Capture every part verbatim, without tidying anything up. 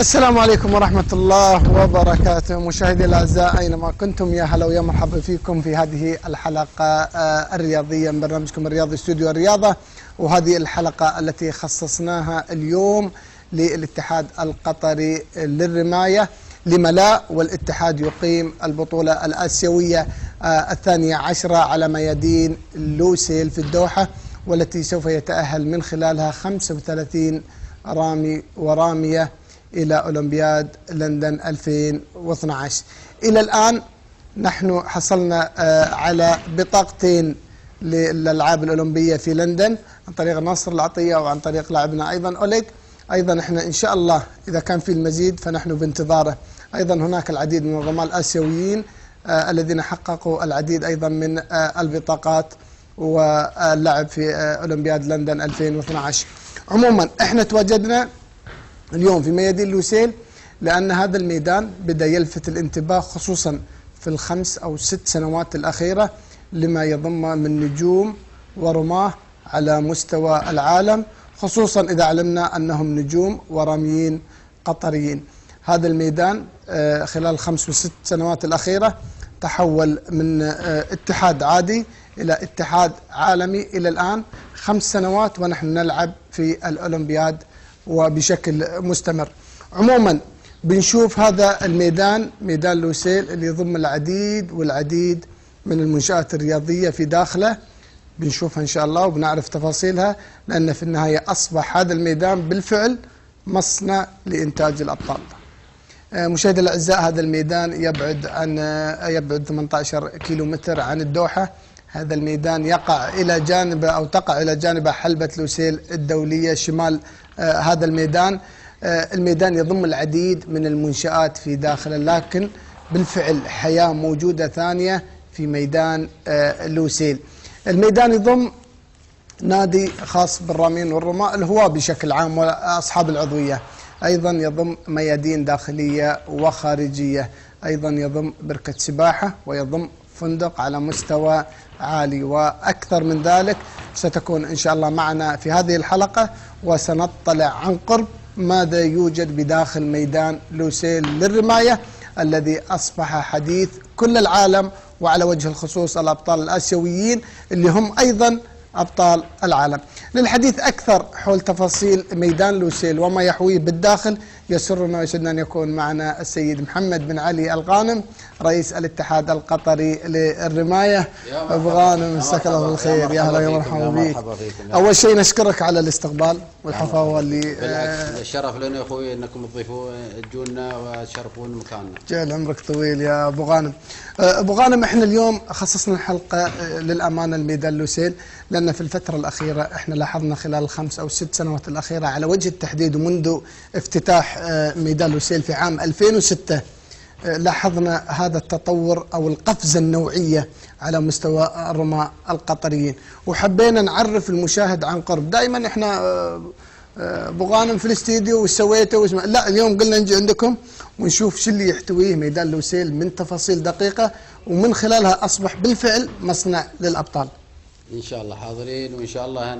السلام عليكم ورحمة الله وبركاته. مشاهدي الأعزاء أينما كنتم، يا هلا ويا مرحبا فيكم في هذه الحلقة الرياضية من برنامجكم الرياضي استوديو الرياضة. وهذه الحلقة التي خصصناها اليوم للاتحاد القطري للرماية لما لا، والاتحاد يقيم البطولة الآسيوية الثانية عشرة على ميادين لوسيل في الدوحة، والتي سوف يتأهل من خلالها خمسة وثلاثين رامي ورامية إلى أولمبياد لندن ألفين واثني عشر. إلى الآن نحن حصلنا على بطاقتين للألعاب الأولمبية في لندن عن طريق ناصر العطية وعن طريق لاعبنا أيضا أوليغ. أيضا احنا إن شاء الله إذا كان في المزيد فنحن بانتظاره. أيضا هناك العديد من الرماة الآسيويين آه الذين حققوا العديد أيضا من آه البطاقات واللعب في آه أولمبياد لندن ألفين واثني عشر. عموما احنا تواجدنا اليوم في ميادين لوسيل لأن هذا الميدان بدأ يلفت الانتباه خصوصا في الخمس أو ست سنوات الأخيرة لما يضم من نجوم ورماه على مستوى العالم، خصوصا إذا علمنا أنهم نجوم وراميين قطريين. هذا الميدان خلال الخمس وست سنوات الأخيرة تحول من اتحاد عادي إلى اتحاد عالمي. إلى الآن خمس سنوات ونحن نلعب في الأولمبياد وبشكل مستمر. عموما بنشوف هذا الميدان ميدان لوسيل اللي يضم العديد والعديد من المنشآت الرياضية في داخله، بنشوفها إن شاء الله وبنعرف تفاصيلها، لأن في النهاية أصبح هذا الميدان بالفعل مصنع لإنتاج الأبطال. مشاهدي الأعزاء، هذا الميدان يبعد عن يبعد ثمانية عشر كيلو متر عن الدوحة. هذا الميدان يقع إلى جانب أو تقع إلى جانب حلبة لوسيل الدولية شمال آه هذا الميدان. آه الميدان يضم العديد من المنشآت في داخله، لكن بالفعل حياة موجودة ثانية في ميدان آه لوسيل. الميدان يضم نادي خاص بالرامين والرماء الهواة بشكل عام وأصحاب العضوية، أيضا يضم ميادين داخلية وخارجية، أيضا يضم بركة سباحة ويضم فندق على مستوى عالي، وأكثر من ذلك ستكون إن شاء الله معنا في هذه الحلقة وسنطلع عن قرب ماذا يوجد بداخل ميدان لوسيل للرماية الذي أصبح حديث كل العالم، وعلى وجه الخصوص الأبطال الآسيويين اللي هم أيضا أبطال العالم. للحديث أكثر حول تفاصيل ميدان لوسيل وما يحويه بالداخل يسرنا ويسعدنا أن يكون معنا السيد محمد بن علي الغانم رئيس الاتحاد القطري للرماية. أبو غانم مساك الله بالخير، يا هلا يا مرحبا بك. أول شيء نشكرك على الاستقبال والحفاوة اللي بالعكس الشرف لنا يا أخوي أنكم تضيفوا تجونا وتشرفون مكاننا. جعل عمرك طويل يا أبو غانم. أبو غانم، احنا اليوم خصصنا الحلقة للأمانة الميدان لوسيل لأن في الفترة الأخيرة احنا لاحظنا خلال الخمس أو الست سنوات الأخيرة على وجه التحديد ومنذ افتتاح ميدان لوسيل في عام ألفين وستة لاحظنا هذا التطور أو القفزة النوعية على مستوى الرماة القطريين، وحبينا نعرف المشاهد عن قرب. دائما احنا أبو غانم في الاستديو وش سويته وش، لا اليوم قلنا نجي عندكم ونشوف شو اللي يحتويه ميدان لوسيل من تفاصيل دقيقة، ومن خلالها أصبح بالفعل مصنع للأبطال. إن شاء الله حاضرين، وإن شاء الله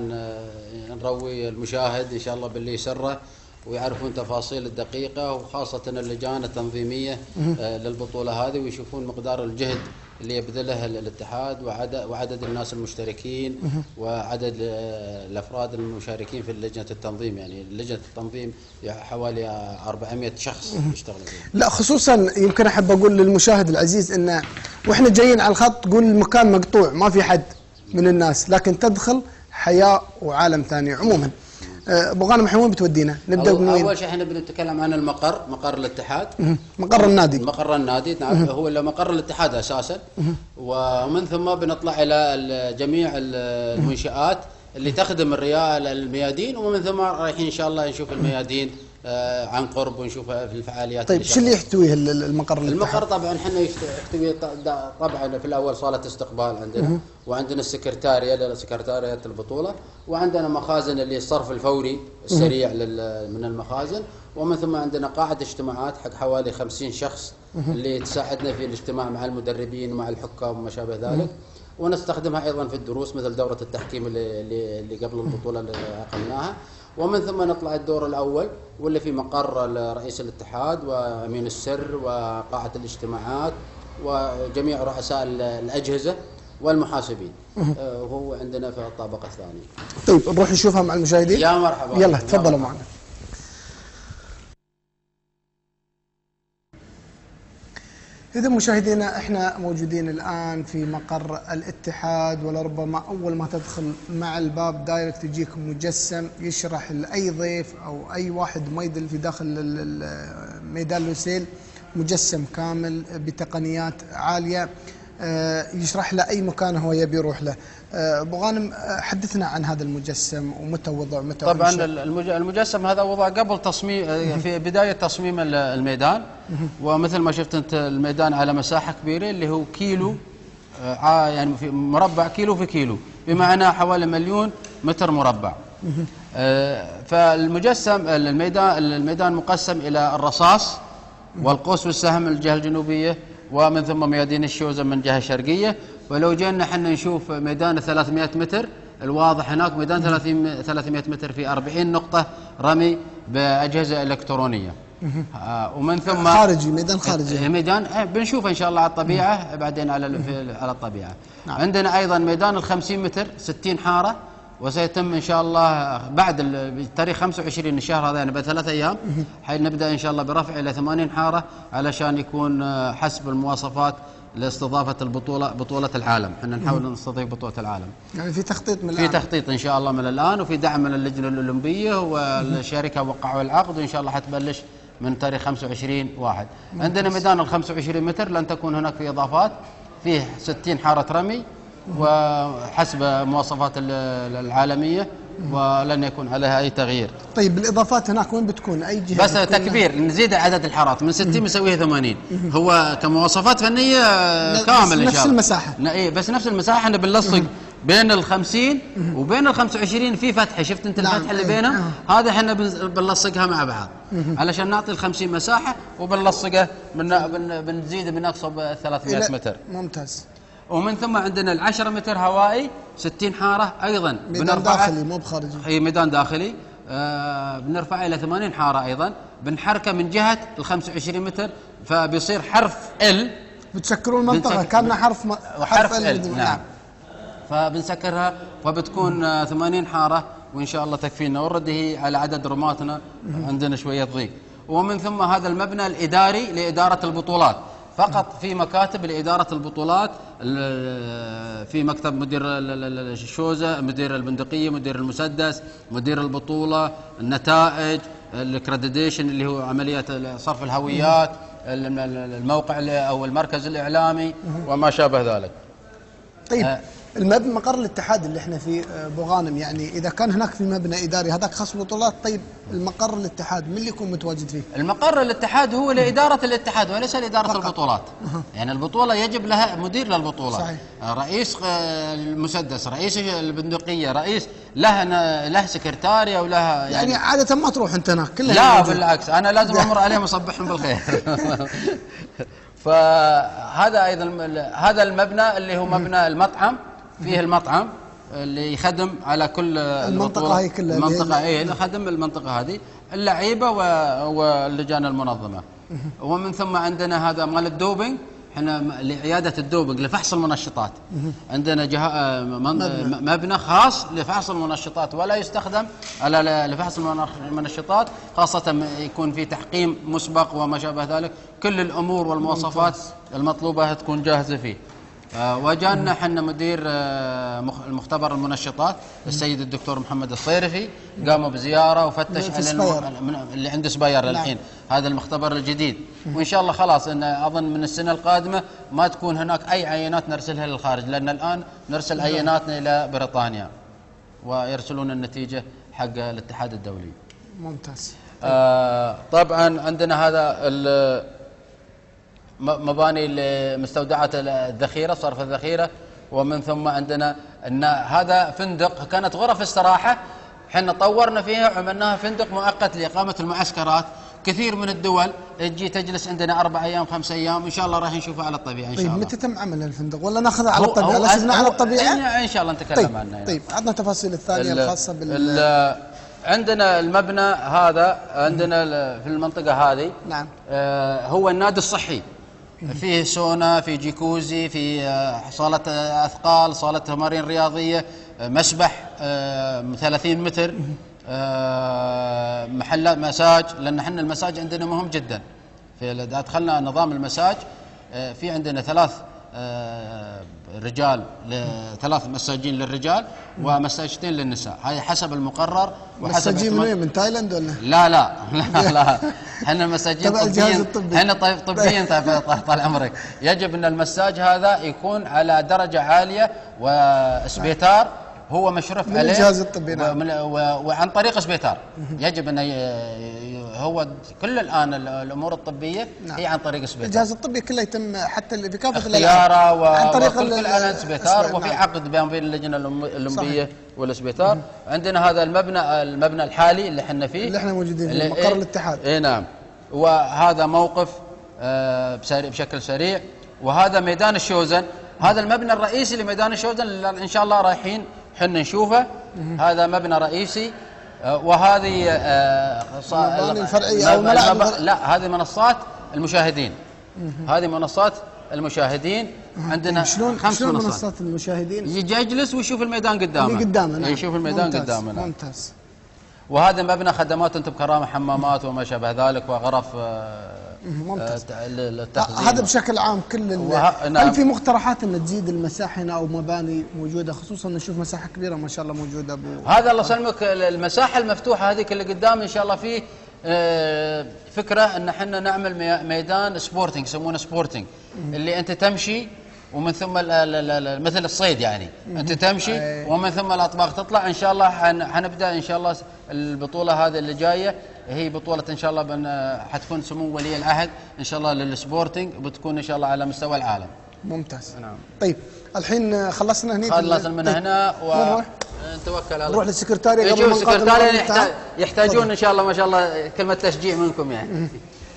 نروي المشاهد إن شاء الله باللي يسره ويعرفون تفاصيل الدقيقة، وخاصة اللجان التنظيمية للبطولة هذه، ويشوفون مقدار الجهد اللي يبذله الاتحاد وعدد وعدد الناس المشتركين وعدد الافراد المشاركين في لجنه التنظيم. يعني لجنه التنظيم حوالي أربعمئة شخص يشتغلون فيها. لا خصوصا يمكن احب اقول للمشاهد العزيز ان واحنا جايين على الخط تقول المكان مقطوع ما في حد من الناس، لكن تدخل حياه وعالم ثاني. عموما ابو غانم احنا وين بتودينا؟ نبدا من وين؟ اول شيء احنا بنتكلم عن المقر، مقر الاتحاد. مقر النادي. مقر النادي نعم، هو مقر الاتحاد اساسا، ومن ثم بنطلع الى جميع المنشآت اللي تخدم الرياضة الميادين، ومن ثم رايحين ان شاء الله نشوف الميادين عن قرب ونشوفها في الفعاليات. طيب شو اللي يحتويه المقر الاتحاد؟ المقر طبعا احنا يحتوي طبعا في الاول صاله استقبال عندنا، وعندنا السكرتاريه لسكرتاريه البطوله، وعندنا مخازن اللي الصرف الفوري السريع من المخازن، ومن ثم عندنا قاعه اجتماعات حق حوالي خمسين شخص اللي تساعدنا في الاجتماع مع المدربين ومع الحكام وما شابه ذلك. ونستخدمها ايضا في الدروس مثل دوره التحكيم اللي, اللي قبل البطوله اللي اقمناها. ومن ثم نطلع الدور الاول واللي في مقر رئيس الاتحاد وامين السر وقاعه الاجتماعات وجميع رؤساء الاجهزه والمحاسبين. وهو عندنا في الطابق الثاني. طيب نروح نشوفها مع المشاهدين. يا مرحبا. يلا تفضلوا معنا. إذا مشاهدينا احنا موجودين الآن في مقر الاتحاد، ولربما أول ما تدخل مع الباب دايركت يجيك مجسم يشرح لأي ضيف أو أي واحد ما يدل في داخل ميدان لوسيل، مجسم كامل بتقنيات عالية يشرح له أي مكان هو يبي يروح له. أبو غانم حدثنا عن هذا المجسم ومتى وضع متى طبعا المجسم هذا وضع قبل تصميم في بداية تصميم الميدان، ومثل ما شفت أنت الميدان على مساحة كبيرة اللي هو كيلو يعني في مربع كيلو في كيلو، بمعنى حوالي مليون متر مربع. فالمجسم الميدان الميدان مقسم إلى الرصاص والقوس والسهم من الجهة الجنوبية، ومن ثم ميادين الشوزة من الجهة الشرقية. ولو جينا احنا نشوف ميدان ثلاثمئة متر الواضح هناك، ميدان ثلاثمئة متر في أربعين نقطة رمي بأجهزة إلكترونية. آه ومن ثم خارجي ميدان خارجي ميدان بنشوفه إن شاء الله على الطبيعة بعدين على على الطبيعة. نعم. عندنا أيضا ميدان الخمسين متر ستين حارة، وسيتم إن شاء الله بعد التاريخ خمسة وعشرين الشهر هذا يعني بعد ثلاث أيام حنبدأ إن شاء الله برفع إلى ثمانين حارة علشان يكون حسب المواصفات لاستضافة البطولة بطولة العالم. احنا نحاول نستضيف بطولة العالم. يعني في تخطيط من الآن. في تخطيط إن شاء الله من الآن، وفي دعم من اللجنة الأولمبية والشركة وقعوا العقد، وإن شاء الله حتبلش من تاريخ خمسة وعشرين واحد. عندنا ميدان ال خمسة وعشرين متر لن تكون هناك في إضافات، فيه ستين حارة رمي وحسب مواصفات العالمية ولن يكون عليها أي تغيير. طيب الإضافات هناك وين بتكون؟ أي جهة؟ بس تكبير نزيد عدد الحارات من ستين نسويها ثمانين. هو كمواصفات فنية كامل إن شاء الله نفس المساحة. إيه بس نفس المساحة. احنا بنلصق بين الخمسين وبين الخمسة وعشرين في فتحة، شفت أنت الفتحة اللي بينها؟ هذا احنا بنلصقها مع بعض علشان نعطي الخمسين مساحة، وبنلصقه بنزيد بنقصه بثلاثمئة متر. ممتاز. ومن ثم عندنا العشرة متر هوائي ستين حارة أيضا ميدان داخلي مو بخارجي. أي ميدان داخلي. آه بنرفعه إلى ثمانين حارة أيضا، بنحركه من جهة ال خمسة وعشرين متر فبيصير حرف ال. بتسكرون المنطقة كأنها حرف م... حرف ال. نعم. فبنسكرها وبتكون آه ثمانين حارة، وإن شاء الله تكفينا. ورد هي على عدد رماتنا عندنا شوية ضيق. ومن ثم هذا المبنى الإداري لإدارة البطولات، فقط في مكاتب لإدارة البطولات، في مكتب مدير الشوزة، مدير البندقية، مدير المسدس، مدير البطولة، النتائج، الكريديشن اللي هو عملية صرف الهويات، الموقع أو المركز الإعلامي وما شابه ذلك. طيب آه المبنى مقر الاتحاد اللي احنا فيه ابو غانم، يعني اذا كان هناك في مبنى اداري هذاك خاص بطولات، طيب المقر الاتحاد من اللي يكون متواجد فيه؟ المقر الاتحاد هو لاداره الاتحاد وليس لاداره فقط. البطولات. أه. يعني البطوله يجب لها مدير للبطوله. صحيح. رئيس المسدس، رئيس البندقيه، رئيس له له سكرتاريه ولها يعني, يعني عاده ما تروح انت هناك كلها؟ لا بالعكس انا لازم امر عليهم واصبحهم بالخير. فهذا ايضا هذا المبنى اللي هو مبنى المطعم، فيه المطعم اللي يخدم على كل المنطقة هي كلها، المنطقة ايه اللي خدم المنطقة هذه، اللعيبة واللجان المنظمة. ومن ثم عندنا هذا مال الدوبنج، احنا لعيادة الدوبنج لفحص المنشطات. عندنا جهة مبنى خاص لفحص المنشطات، ولا يستخدم على لفحص المنشطات، خاصة يكون في تحقيم مسبق وما شابه ذلك. كل الأمور والمواصفات المطلوبة تكون جاهزة فيه. وجانا حنا مدير المختبر المنشطات السيد الدكتور محمد الصيرفي، قاموا بزياره وفتش على اللي عنده سباير للحين. هذا المختبر الجديد، وان شاء الله خلاص ان اظن من السنه القادمه ما تكون هناك اي عينات نرسلها للخارج، لان الان نرسل عيناتنا الى بريطانيا ويرسلون النتيجه حق الاتحاد الدولي. ممتاز. آه طبعا عندنا هذا مباني لمستودعات الذخيرة، صرف الذخيرة. ومن ثم عندنا أن هذا فندق، كانت غرف استراحة حنا طورنا فيها وعملناها فندق مؤقت لإقامة المعسكرات. كثير من الدول تجي تجلس عندنا اربع ايام خمس ايام، ان شاء الله راح نشوفها على الطبيعه ان شاء طيب الله. متى تم عمل الفندق ولا ناخذها على الطبيعه؟ لا شفنا على الطبيعه ان شاء الله نتكلم طيب عنها. طيب عطنا تفاصيل الثانيه الخاصه بال عندنا المبنى هذا عندنا في المنطقه هذه. نعم. آه هو النادي الصحي، فيه سونا، في جيكوزي، في صالة أثقال، صالة تمارين رياضية، مسبح ثلاثين متر، محل مساج، لأن احنا المساج عندنا مهم جدا. في إذا دخلنا نظام المساج في عندنا ثلاث رجال، ثلاث مساجين للرجال ومساجتين للنساء، هاي حسب المقرر وحسب مساجين من وين؟ من تايلاند ولا؟ لا لا لا لا احنا مساجين تبع الجهاز الطبي. احنا طيب طبيا طيب طال عمرك، يجب ان المساج هذا يكون على درجه عاليه واسبيتار هو مشرف من عليه الجهاز الطبي. نعم. وعن طريق اسبيتار. يجب ان هو كل الان الامور الطبيه. نعم. هي عن طريق اسبيتار. الجهاز الطبي كله يتم حتى في كافه اختياره وعن طريق كل الان اسبيتار، وفي عقد بين اللجنه الاولمبيه والاسبيتار. عندنا هذا المبنى المبنى الحالي اللي احنا فيه، اللي احنا موجودين فيه، مقر الاتحاد. اي نعم. وهذا موقف آه بشكل سريع. وهذا ميدان الشوزن، هذا المبنى الرئيسي لميدان الشوزن اللي ان شاء الله رايحين حنا نشوفه. هذا مبنى رئيسي. وهذه المباني الفرعيه او الملاعب. لا هذه منصات المشاهدين. هذه منصات المشاهدين. عندنا شلون خمس شلون منصات. منصات المشاهدين؟ يجي يجلس ويشوف الميدان قدامه. اللي قدامه. نعم. يشوف الميدان ممتاز. قدامنا. ممتاز. وهذا مبنى خدمات انتم بكرامه، حمامات وما شابه ذلك، وغرف ممتاز. التخزين. هذا بشكل عام كل وه... نعم. هل في مقترحات ان تزيد المساحه هنا او مباني موجوده، خصوصا نشوف مساحه كبيره ما شاء الله موجوده ابو هذا الله يسلمك. المساحه المفتوحه هذيك اللي قدام ان شاء الله فيه فكره ان احنا نعمل ميدان سبورتنج، يسمونه سبورتنج، اللي انت تمشي ومن ثم مثل الصيد يعني. انت تمشي ومن ثم الاطباق تطلع. ان شاء الله حنبدا ان شاء الله البطوله هذه اللي جايه، هي بطوله ان شاء الله حتكون سمو ولي العهد ان شاء الله للسبورتنج، بتكون ان شاء الله على مستوى العالم. ممتاز. نعم. طيب الحين خلصنا هني. خلصنا من طيب. هنا ونروح نتوكل على الله. نروح للسكرتاريه قبل ما نقابل السكرتاريه يحتاج يحتاجون ان شاء الله ما شاء الله كلمه تشجيع منكم يعني.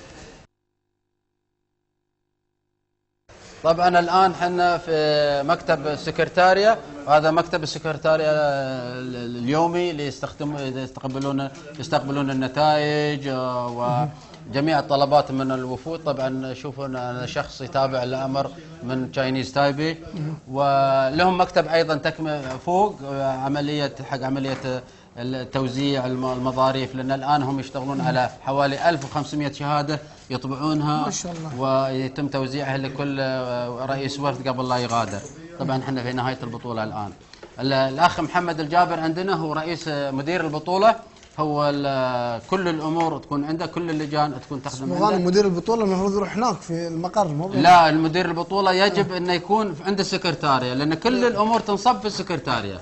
طبعا الان احنا في مكتب السكرتاريه، وهذا مكتب السكرتاريه اليومي اللي يستخدم يستقبلون يستقبلون النتائج وجميع الطلبات من الوفود. طبعا شوفوا انا شخص يتابع الامر من تشاينيز تايبي، ولهم مكتب ايضا تكمل فوق عمليه حق عمليه التوزيع المظاريف، لان الان هم يشتغلون على حوالي ألف وخمسمئة شهاده يطبعونها ما شاء الله، ويتم توزيعها لكل رئيس وفد قبل لا يغادر. طبعا احنا في نهايه البطوله الان. الاخ محمد الجابر عندنا هو رئيس مدير البطوله، هو كل الامور تكون عنده، كل اللجان تكون تخدم عنده. مدير البطوله المفروض يروح هناك في المقر مو؟ لا، المدير البطوله يجب انه يكون عند السكرتاريه، لان كل الامور تنصب في السكرتاريه.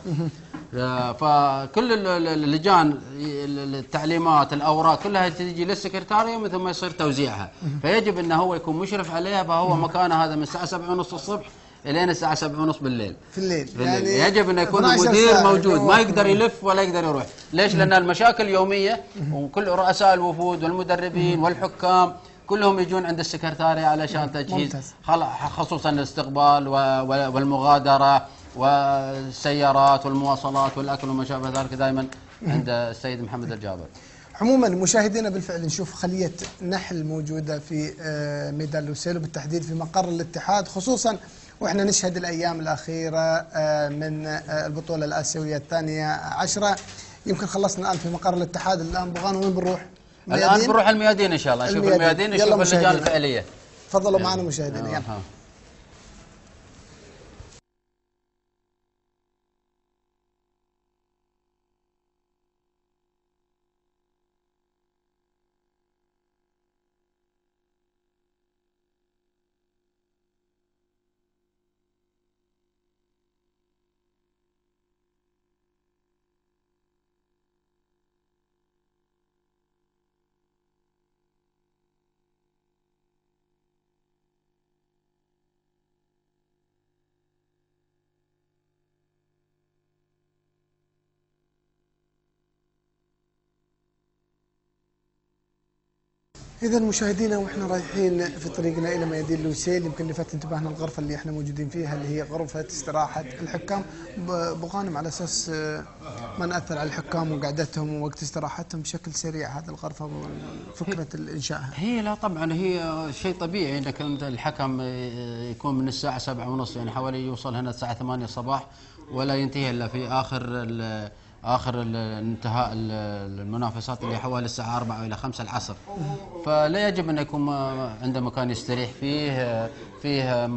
فكل اللجان التعليمات الاوراق كلها تجي للسكرتاريه ومن ثم يصير توزيعها، فيجب انه هو يكون مشرف عليها. فهو مكانه هذا من الساعه سبعة ونص الصبح الين الساعه سبعة ونص بالليل. في الليل, في الليل. يعني يجب انه يكون المدير موجود، ما يقدر يلف ولا يقدر يروح. ليش؟ لان المشاكل يوميه، وكل رؤساء الوفود والمدربين والحكام كلهم يجون عند السكرتاريه علشان تجهيز، خصوصا الاستقبال والمغادره والسيارات والمواصلات والاكل وما شابه ذلك، دائما عند السيد محمد الجابر. عموما مشاهدينا بالفعل نشوف خليه نحل موجوده في ميدان لوسيل، وبالتحديد في مقر الاتحاد، خصوصا واحنا نشهد الايام الاخيره من البطوله الاسيويه الثانيه عشره. يمكن خلصنا الان في مقر الاتحاد. الان بغانا وين بنروح؟ الان بنروح الميادين ان شاء الله، نشوف الميادين، نشوف اللجان الفعليه. تفضلوا معنا مشاهدينا. يلا. إذا مشاهدينا واحنا رايحين في طريقنا إلى ميادين لوسيل، يمكن لفت انتباهنا الغرفة اللي احنا موجودين فيها اللي هي غرفة استراحة الحكام. أبو غانم، على أساس ما نأثر على الحكام وقعدتهم ووقت استراحتهم بشكل سريع، هذه الغرفة وفكرة إنشائها. هي لا طبعا هي شيء طبيعي انك انت الحكم يكون من الساعة سبعة ونص، يعني حوالي يوصل هنا الساعة ثمانية الصباح ولا ينتهي الا في آخر آخر انتهاء المنافسات اللي حوالي الساعة أربعة إلى خمسة العصر. فلا يجب أن يكون عنده مكان يستريح فيه، فيه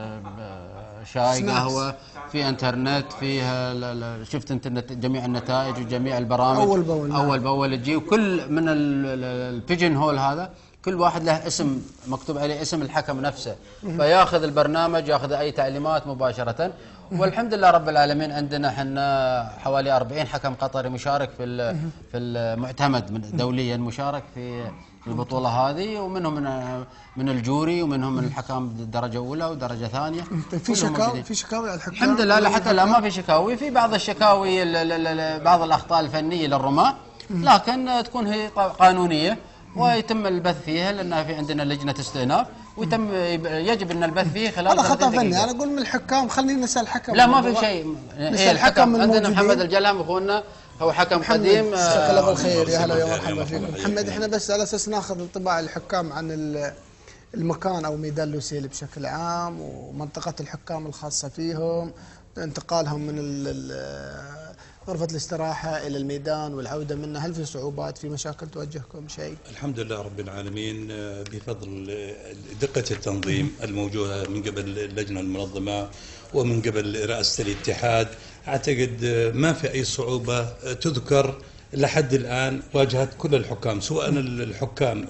شاي قهوة، في انترنت، فيه شفت انت جميع النتائج وجميع البرامج أول بأول أول بأول تجي، وكل من البيجن هول هذا كل واحد له اسم مكتوب عليه اسم الحكم نفسه، فياخذ البرنامج ياخذ أي تعليمات مباشرة. والحمد لله رب العالمين عندنا احنا حوالي أربعين حكم قطري مشارك في في المعتمد دوليا، مشارك في البطوله هذه، ومنهم من من الجوري ومنهم من الحكام درجه اولى ودرجه ثانيه. في شكاوي في شكاوي على الحكام؟ الحمد لله لا حتى لا ما في شكاوي، في بعض الشكاوي بعض الاخطاء الفنيه للرماة، لكن تكون هي قانونيه ويتم البث فيها، لان في عندنا لجنه استئناف ويتم يجب ان البث فيه خلال هذا خطا فني. انا اقول من الحكام، خلينا نسال الحكم. لا ما في شيء. إيه الحكم عندنا محمد الجلهم اخونا، هو حكم قديم. جزاك الله بالخير، يا هلا ويا مرحبا فيكم محمد. احنا بس على اساس ناخذ انطباع الحكام عن المكان او ميدان لوسيل بشكل عام ومنطقه الحكام الخاصه فيهم، انتقالهم من غرفة الاستراحة إلى الميدان والعودة منه، هل في صعوبات، في مشاكل تواجهكم شيء؟ الحمد لله رب العالمين بفضل دقة التنظيم الموجودة من قبل اللجنة المنظمة ومن قبل رئاسة الاتحاد، أعتقد ما في أي صعوبة تذكر لحد الآن واجهت كل الحكام، سواء الحكام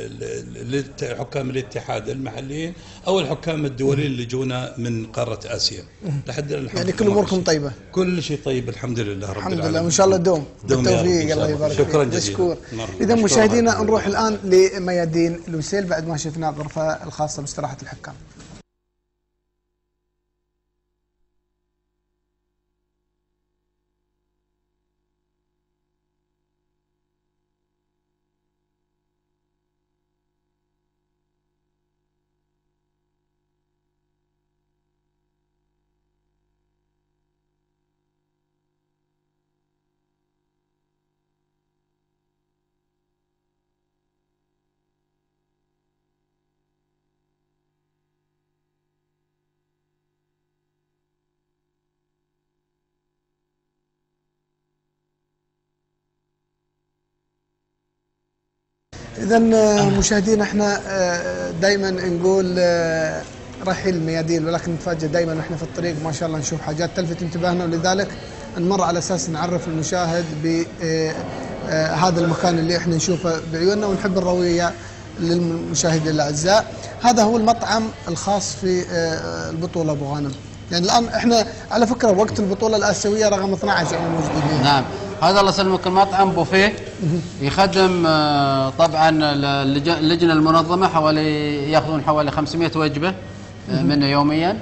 الحكام الاتحاد المحليين أو الحكام الدوليين اللي جونا من قارة آسيا. لحد الآن يعني كل أموركم طيبة؟ كل شيء طيب الحمد لله رب العالمين. الحمد لله، وإن شاء الله دوم بالتوفيق. الله يبارك فيك. شكرا جزيلا. إذا مشاهدينا نروح الآن لميادين لوسيل بعد ما شفنا الغرفة الخاصة باستراحة الحكام. إذا مشاهدينا احنا دائما نقول رحيل الميادين، ولكن نتفاجئ دائما واحنا في الطريق ما شاء الله نشوف حاجات تلفت انتباهنا، ولذلك نمر على اساس نعرف المشاهد بهذا المكان اللي احنا نشوفه بعيوننا ونحب نرويه للمشاهدين الاعزاء. هذا هو المطعم الخاص في البطولة ابو غانم. يعني الان احنا على فكرة وقت البطولة الآسيوية رقم اثني عشر احنا موجودين. نعم، هذا الله يسلمك المطعم بوفيه يخدم طبعا اللجنه المنظمه، حوالي ياخذون حوالي خمسمئة وجبه منه يوميا،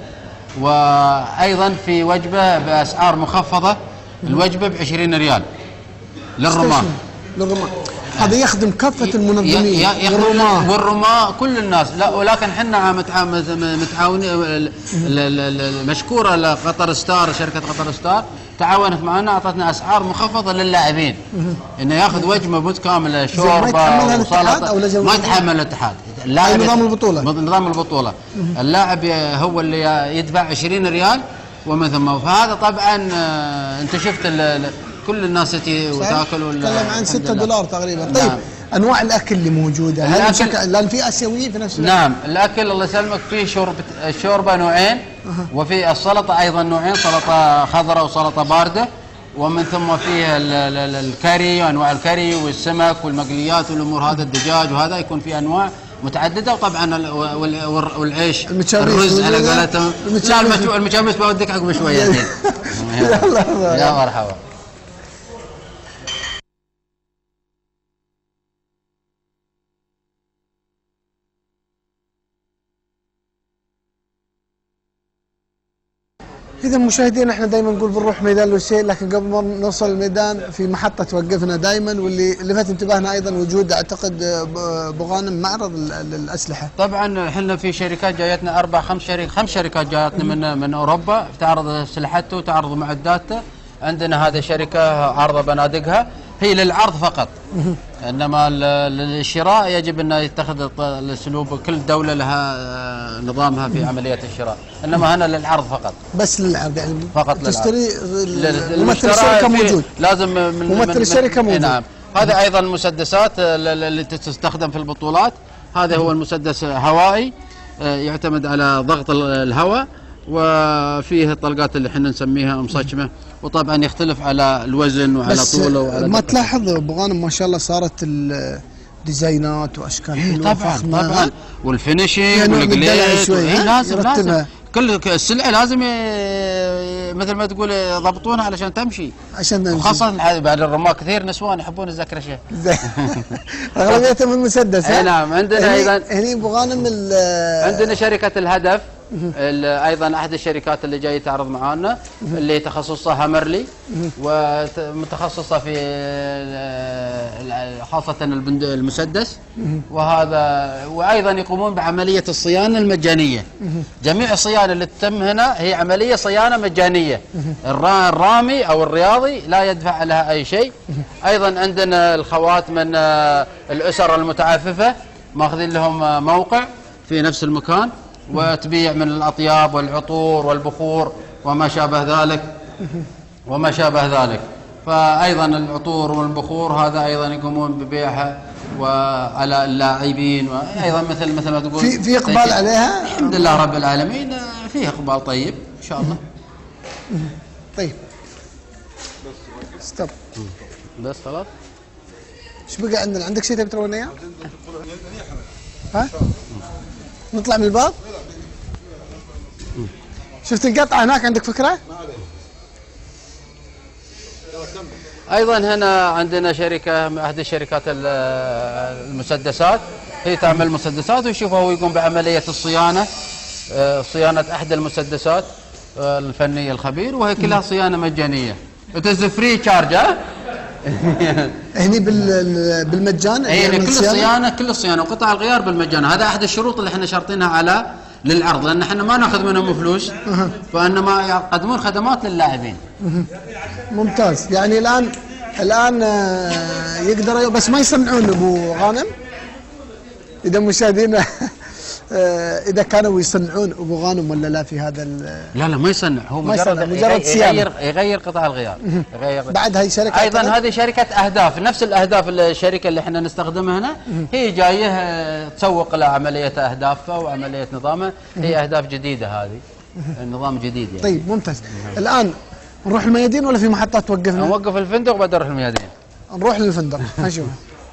وايضا في وجبه باسعار مخفضه، الوجبه ب عشرين ريال للرماه. للرماه هذا يخدم كافه المنظمين والرماه والرماه كل الناس. لا ولكن احنا متعاونين، مشكوره لقطر ستار، شركه قطر ستار تعاونت معنا، اعطتنا اسعار مخفضه للاعبين، انه ياخذ وجبه متكامله شوربه وسلطه. ما يتحمل الاتحاد، اللاعب نظام البطوله نظام البطوله اللاعب هو اللي يدفع عشرين ريال ومن ثم. فهذا طبعا انت شفت كل الناس تجي وتاكل. نتكلم عن ستة دولار تقريبا. طيب نعم. انواع الاكل اللي موجوده هل بشكل لان في اسيويين في نفس الوقت؟ نعم، الاكل الله يسلمك فيه شوربه الشوربه نوعين، أه. وفي السلطه ايضا نوعين، سلطه خضراء وسلطه بارده، ومن ثم فيه الكاري وانواع الكاري والسمك والمقليات والامور، هذا الدجاج وهذا يكون في انواع متعدده، وطبعا والعيش الرز على قولتهم. لا المشامس بوديك عقب شويه. يا مرحبا. إذا مشاهدينا احنا دائما نقول بنروح ميدان لوسيل، لكن قبل ما نوصل الميدان في محطة توقفنا دائما، واللي لفت انتباهنا أيضا وجود أعتقد بغانم معرض الأسلحة. طبعا احنا في شركات جايتنا أربع خمس شركات خمس شركات جايتنا من من أوروبا تعرض أسلحته وتعرض معداته. عندنا هذه شركة عارضة بنادقها، هي للعرض فقط، انما للشراء يجب ان يتخذ الاسلوب، كل دوله لها نظامها في عمليه الشراء، انما هنا للعرض فقط. بس للعرض يعني فقط تشتري ممثل الشركه موجود، لازم من ممثل الشركه موجود. نعم. هذا ايضا المسدسات اللي تستخدم في البطولات. هذا هو المسدس هوائي يعتمد على ضغط الهواء، وفيه الطلقات اللي احنا نسميها مصجمه، وطبعا يختلف على الوزن وعلى طوله وعلى ما تلاحظ ابو غانم ما شاء الله صارت الديزاينات واشكال حلوه طبعا طبعا، والفينشنج والجليد لازم لازم كل السلعه لازم مثل ما تقول يضبطونها علشان تمشي، عشان تمشي. وخاصه بعد الرماة كثير نسوان يحبون الزكرشه اغلبيتهم المسدس. اي نعم. عندنا ايضا هني ابو غانم عندنا شركه الهدف ايضا احد الشركات اللي جاي تعرض معانا، اللي تخصصها هامرلي، ومتخصصه في خاصه المسدس، وهذا وايضا يقومون بعمليه الصيانه المجانيه. جميع الصيانه اللي تتم هنا هي عمليه صيانه مجانيه، الرامي او الرياضي لا يدفع لها اي شيء. ايضا عندنا الخوات من الاسر المتعففه ماخذين لهم موقع في نفس المكان، وتبيع من الأطياب والعطور والبخور وما شابه ذلك وما شابه ذلك. فأيضا العطور والبخور هذا أيضا يقومون ببيعها وعلى اللاعبين، وأيضا مثل مثل ما تقول في في إقبال عليها. الحمد لله رب العالمين، فيه إقبال طيب إن شاء الله. طيب ستوب بس خلاص. ايش بقى عندنا؟ عندك شيء تبي ترونا اياه؟ ها؟ نطلع من الباب؟ شفت القطعة هناك؟ عندك فكرة؟ أيضا هنا عندنا شركة أحد الشركات المسدسات، هي تعمل مسدسات، ويشوفه هو يقوم بعملية الصيانة، صيانة أحد المسدسات الفني الخبير، وهي كلها صيانة مجانية. It is free charge. ها؟ هني بالمجان. يعني كل الصيانه كل الصيانه وقطع الغيار بالمجان. هذا احد الشروط اللي احنا شارطينها على للعرض، لان احنا ما ناخذ منهم فلوس، وانما يقدمون خدمات للاعبين. ممتاز. يعني الان الان يقدر بس ما يصنعون ابو غانم. اذا مشاهدينا اذا كانوا يصنعون ابو غانم ولا لا في هذا؟ لا لا ما يصنع، هو مجرد مجرد يغير يغير قطع الغيار. يغير بعد هاي شركه ايضا هذه شركه اهداف، نفس الاهداف الشركه اللي احنا نستخدمها هنا، هي جايه تسوق لعمليه اهدافها وعمليه نظامها، هي اهداف جديده، هذه النظام جديد يعني. طيب ممتاز. الان نروح الميادين ولا في محطات توقفنا؟ نوقف الفندق وبعدين نروح الميادين. نروح للفندق نشوف.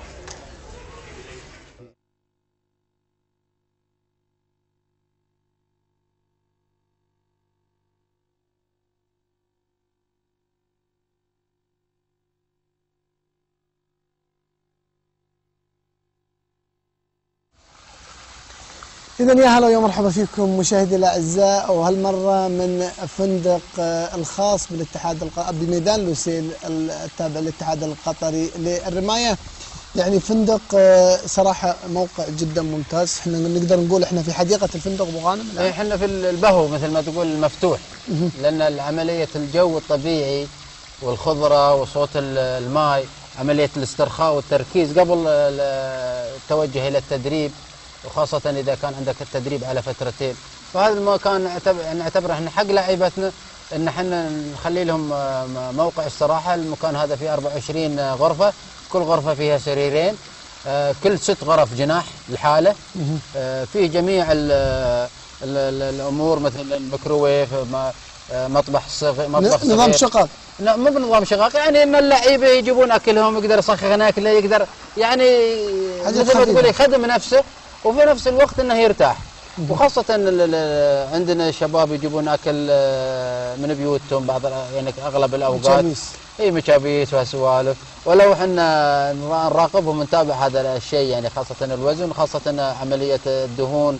إذا يا هلا ويا مرحبا فيكم مشاهدي الأعزاء، وهالمرة من فندق الخاص بالاتحاد الق... بميدان لوسيل التابع للاتحاد القطري للرماية. يعني فندق صراحة موقع جدا ممتاز. احنا نقدر نقول احنا في حديقة الفندق ابو غانم. احنا في البهو مثل ما تقول المفتوح، لأن عملية الجو الطبيعي والخضرة وصوت الماء، عملية الاسترخاء والتركيز قبل التوجه إلى التدريب، وخاصة إذا كان عندك التدريب على فترتين. فهذا المكان نعتبره احنا حق لاعيبتنا ان احنا نخلي لهم موقع استراحة. المكان هذا فيه أربعة وعشرين غرفة، كل غرفة فيها سريرين، كل ست غرف جناح لحالة، فيه جميع ال ال الأمور مثل الميكروويف، مطبخ صغير، مطبخ صغير. نظام شقق؟ لا مو بنظام شقق، يعني ان اللعيبه يجيبون اكلهم، يقدر يسخن اكله، يقدر يعني مثل ما تقول يخدم نفسه، وفي نفس الوقت انه يرتاح. وخاصة عندنا شباب يجيبون اكل من بيوتهم بعض يعني اغلب الاوقات. مشابيس. اي مشابيس وسوالف، ولو احنا نراقبهم ونتابع هذا الشيء، يعني خاصة الوزن، خاصة عملية الدهون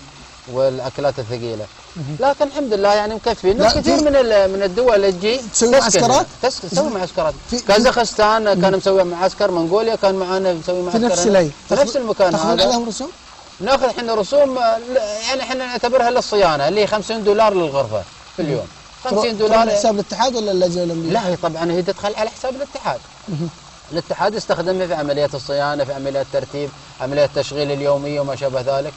والاكلات الثقيله. لكن الحمد لله يعني مكفينا. كثير من من الدول تجي تسوي معسكرات؟ تسوي معسكرات. كازاخستان كان مسوي معسكر، منغوليا كان معانا مسوي معسكر في نفس الهي. في نفس المكان هذا. تاخذون عليهم رسوم؟ ناخذ احنا رسوم، يعني احنا نعتبرها للصيانه اللي هي خمسين دولار للغرفه في اليوم. خمسين دولار على حساب الاتحاد ولا اللجنه الاولمبيه؟ لا، هي طبعا هي تدخل على حساب الاتحاد. الاتحاد يستخدمها في عمليات الصيانه، في عمليات الترتيب، عمليات التشغيل اليوميه وما شابه ذلك.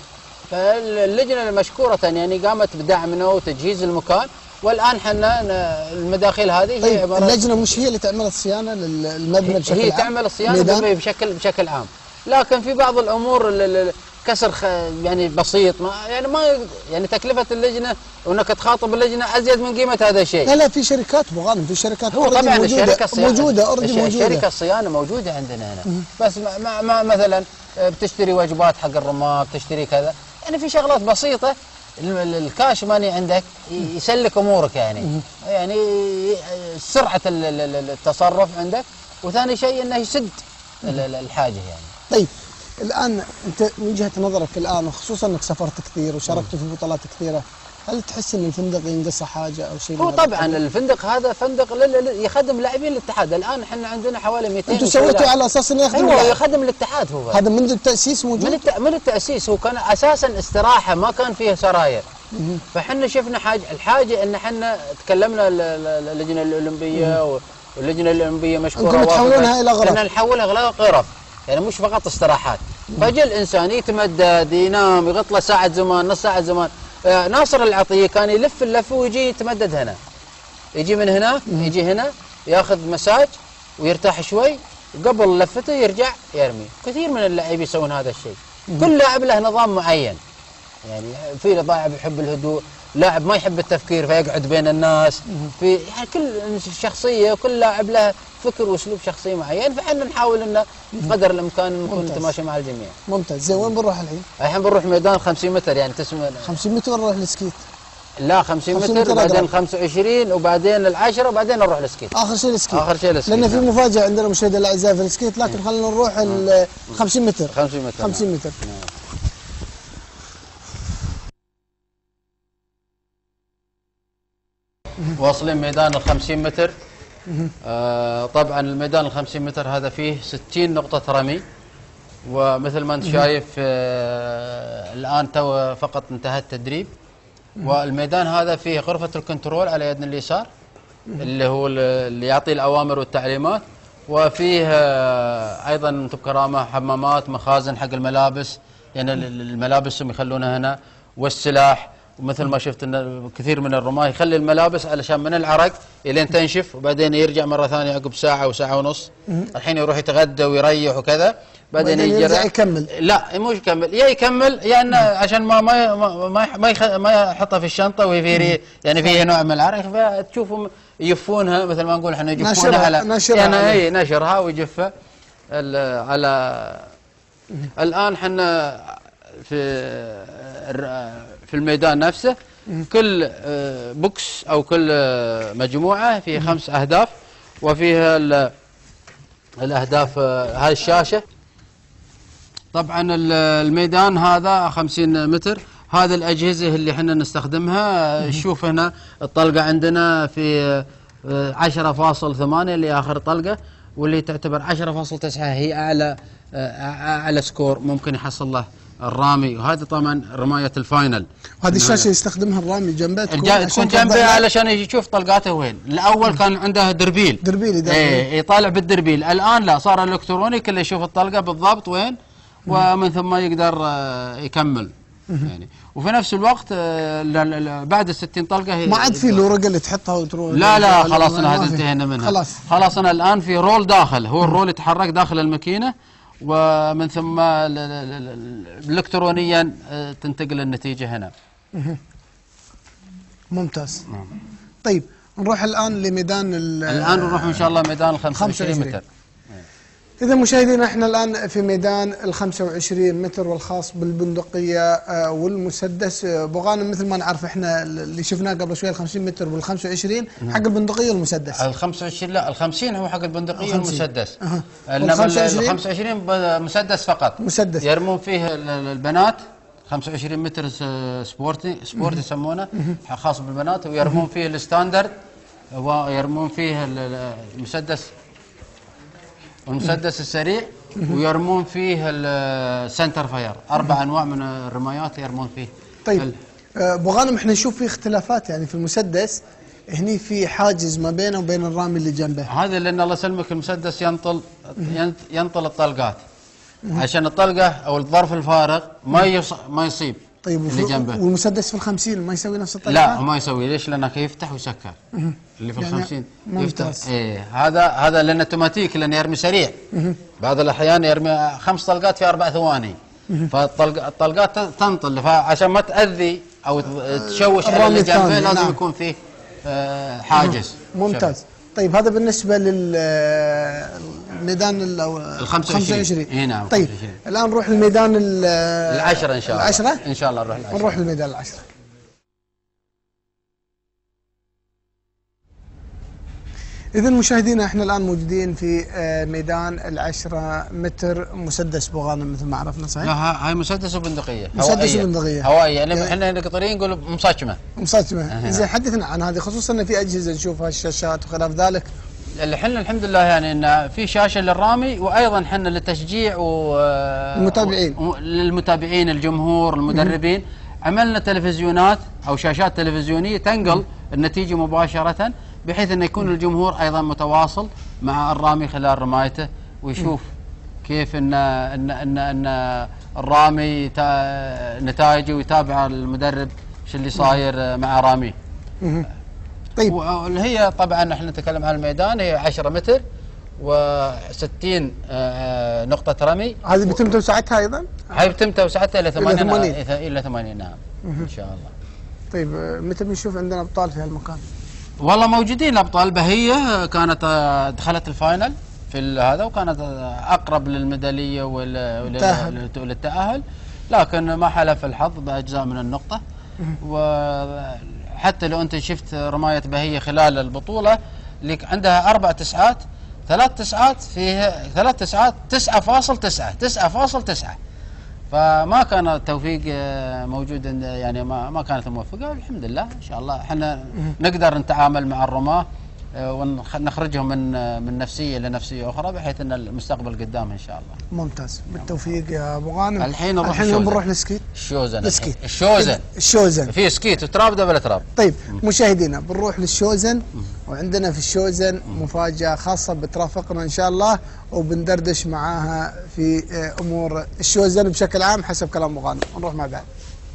فاللجنه مشكوره يعني قامت بدعمنا وتجهيز المكان، والان احنا المداخيل هذه هي طيب اللجنه مش هي اللي تعمل الصيانه للمبنى بشكل عام؟ هي تعمل الصيانه بشكل بشكل عام، لكن في بعض الامور كسر يعني بسيط، ما يعني ما يعني تكلفه اللجنه وانك تخاطب اللجنه ازيد من قيمه هذا الشيء. لا لا في شركات ابو غانم، في شركات هو طبعا الشركه الصيانه موجوده اوريدي موجوده. شركه الصيانه موجوده عندنا هنا، بس ما ما مثلا بتشتري وجبات حق الرماد، بتشتري كذا، يعني في شغلات بسيطه الكاش ماني عندك يسلك امورك يعني يعني سرعه التصرف عندك، وثاني شيء انه يسد الحاجه يعني. طيب الان انت من جهه نظرك الان، وخصوصا انك سافرت كثير وشاركت في بطولات كثيره، هل تحس ان الفندق ينقصه حاجه او شيء؟ هو طبعا الفندق هذا فندق يخدم لاعبين الاتحاد. الان احنا عندنا حوالي مئتين. انتم سويتوا على اساس انه يخدم؟ ايوه يخدم الاتحاد. هو هذا منذ التاسيس موجود؟ من الت... من التاسيس. هو كان اساسا استراحه، ما كان فيه سراير. فاحنا شفنا حاجه، الحاجه ان احنا تكلمنا اللجنه الاولمبيه، واللجنه الاولمبيه مشكوره. انتم تحولونها الى غرف؟ احنا نحولها الى غرف، يعني مش فقط استراحات. فجأة الانسان يتمدد، ينام، يغط له ساعه زمان، نص ساعه زمان. آه ناصر العطيه كان يلف اللفه ويجي يتمدد هنا، يجي من هنا يجي هنا ياخذ مساج ويرتاح شوي، قبل لفته يرجع يرمي. كثير من اللاعبين يسوون هذا الشيء. كل لاعب له نظام معين، يعني في لاعب يحب الهدوء، لاعب ما يحب التفكير فيقعد بين الناس. في يعني كل شخصيه وكل لاعب له فكر واسلوب شخصي معين، فاحنا نحاول انه بقدر الامكان نكون نتماشى مع الجميع. ممتاز. زين وين بنروح الحين؟ الحين بنروح ميدان خمسين متر، يعني تسمى خمسين متر نروح السكيت؟ لا خمسين متر وبعدين خمسة وعشرين وبعدين العشرة وبعدين نروح السكيت. اخر شيء السكيت. اخر شيء السكيت. لان في مفاجاه عندنا مشاهدينا الاعزاء في السكيت، لكن خلينا نروح ال خمسين متر. خمسين متر. خمسين متر. واصلين ميدان ال خمسين متر. آه طبعا الميدان ال خمسين متر هذا فيه ستين نقطة رمي، ومثل ما انت شايف آه الان تو فقط انتهى التدريب. والميدان هذا فيه غرفة الكنترول على يدنا اليسار، اللي هو اللي يعطي الاوامر والتعليمات، وفيه آه ايضا انتم بكرامه حمامات، مخازن حق الملابس، يعني الملابس هم يخلونها هنا، والسلاح. ومثل ما شفت ان كثير من الرماة يخلي الملابس علشان من العرق الين تنشف، وبعدين يرجع مره ثانيه عقب ساعه او ساعه ونص. الحين يروح يتغدى ويريح وكذا، بعدين يرجع يكمل. لا مو يكمل، يا يكمل يا انه عشان ما ما ما ما, ما يحطها في الشنطه وهي يعني فيه نوع من العرق، فتشوفهم يجفونها مثل ما نقول احنا يجفونها على نشرها يعني اي نشرها ويجفها على. الان احنا في في الميدان نفسه كل بوكس او كل مجموعه فيه خمس اهداف، وفيها الاهداف هاي الشاشه. طبعا الميدان هذا خمسين متر، هذه الاجهزه اللي احنا نستخدمها. شوف هنا الطلقه عندنا في عشرة فاصلة ثمانية اللي اخر طلقه، واللي تعتبر عشرة فاصلة تسعة هي اعلى اعلى سكور ممكن يحصل له الرامي. وهذا طبعا رمايه الفاينل. هذه الشاشه يستخدمها الرامي جنبه، تكون, تكون جنبه علشان يشوف طلقاته وين. الاول كان عنده دربيل دربيل ايه يطالع بالدربيل، الان لا، صار الكتروني كله يشوف الطلقه بالضبط وين، ومن ثم يقدر يكمل يعني. وفي نفس الوقت بعد الستين طلقه ما عاد في الورقه اللي تحطها وتروح. لا لا خلاص انا هذا انتهينا منها. خلاص خلاص انا الان في رول داخل، هو الرول يتحرك داخل الماكينه، ومن ثم الكترونيا تنتقل النتيجه هنا. ممتاز. طيب نروح الان لميدان الان نروح ان شاء الله ميدان ال خمسة وعشرين متر. إذا مشاهدينا احنا الآن في ميدان ال خمسة وعشرين متر والخاص بالبندقية والمسدس. أبو غانم مثل ما نعرف احنا اللي شفناه قبل شوية ال خمسين متر وال خمسة وعشرين حق البندقية والمسدس. ال خمسة وعشرين لا، ال خمسين هو حق البندقية والمسدس. أه. انما ال خمسة وعشرين مسدس فقط. مسدس. يرمون فيه البنات خمسة وعشرين متر سبورتي سبورت يسمونه خاص بالبنات، ويرمون فيه الستاندرد ويرمون فيه المسدس المسدس السريع، ويرمون فيه السنتر فاير. اربع انواع من الرمايات يرمون فيه. طيب ابو غانم، احنا نشوف في اختلافات يعني في المسدس، هني في حاجز ما بينه وبين الرامي اللي جنبه. هذا لان الله يسلمك المسدس ينطل ينطل الطلقات، عشان الطلقه او الظرف الفارغ ما يص... ما يصيب. طيب اللي جنبه. والمسدس في الخمسين ما يسوي نفس الطلقات؟ لا ما يسوي. ليش؟ لانه يفتح ويسكر. اللي في يعني الخمسين ممتاز. يفتح. ايه هذا هذا لانه اوتوماتيك، لانه يرمي سريع. بعض الاحيان يرمي خمس طلقات في اربع ثواني، فالطلقات تنطل، فعشان ما تاذي او تشوش على اللي جنبه لازم نعم. يكون فيه حاجز. ممتاز. شبه. طيب هذا بالنسبه للميدان ال خمسة وعشرين. اي نعم. طيب الان نروح للميدان العشرة ان شاء الله. العشرة ان شاء الله نروح العشرة. نروح للميدان العشرة. إذا مشاهدينا احنا الآن موجودين في ميدان العشرة متر مسدس ابو غانم مثل ما عرفنا، صحيح؟ لا هاي مسدس وبندقية. مسدس وبندقية. هوائية، يعني احنا القطريين نقول مصاكمة. مصاكمة. زين حدثنا عن هذه، خصوصا ان في أجهزة نشوفها الشاشات وخلاف ذلك. احنا الحمد لله يعني ان في شاشة للرامي، وايضا احنا للتشجيع والمتابعين و... للمتابعين الجمهور المدربين عملنا تلفزيونات او شاشات تلفزيونية تنقل النتيجة مباشرة، بحيث أن يكون الجمهور أيضا متواصل مع الرامي خلال رمايته، ويشوف كيف أن أن أن, أن الرامي نتائجه، ويتابع المدرب شو اللي صاير مع راميه. طيب هي طبعا احنا نتكلم عن الميدان، هي عشرة متر وستين نقطة رمي. هذه بيتم توسعتها أيضا؟ هاي بيتم توسعتها إلى ثمانين إلى ثمانين نعم إن شاء الله. طيب متى بنشوف عندنا أبطال في هالمكان؟ والله موجودين ابطال. بهيه كانت دخلت الفاينل في هذا، وكانت اقرب للميداليه وللتاهل، لكن ما حلف الحظ باجزاء من النقطه. وحتى لو انت شفت رمايه بهيه خلال البطوله، اللي عندها اربع تسعات، ثلاث تسعات فيها ثلاث تسعات تسعة فاصل تسعة تسعة فاصل تسعة، فما كان التوفيق موجود، يعني ما ما كانت موفقه. الحمد لله ان شاء الله احنا نقدر نتعامل مع الرماة ونخرجهم من من نفسيه لنفسيه اخرى، بحيث ان المستقبل قدام ان شاء الله. ممتاز، بالتوفيق يا ابو غانم. الحين نروح الحين بنروح للسكيت. الشوزن. السكيت. الشوزن. الشوزن. في سكيت وتراب دبل تراب. طيب مشاهدينا بنروح للشوزن، وعندنا في الشوزن مفاجاه خاصه بترافقنا ان شاء الله، وبندردش معاها في امور الشوزن بشكل عام حسب كلام ابو غانم. نروح مع بعض.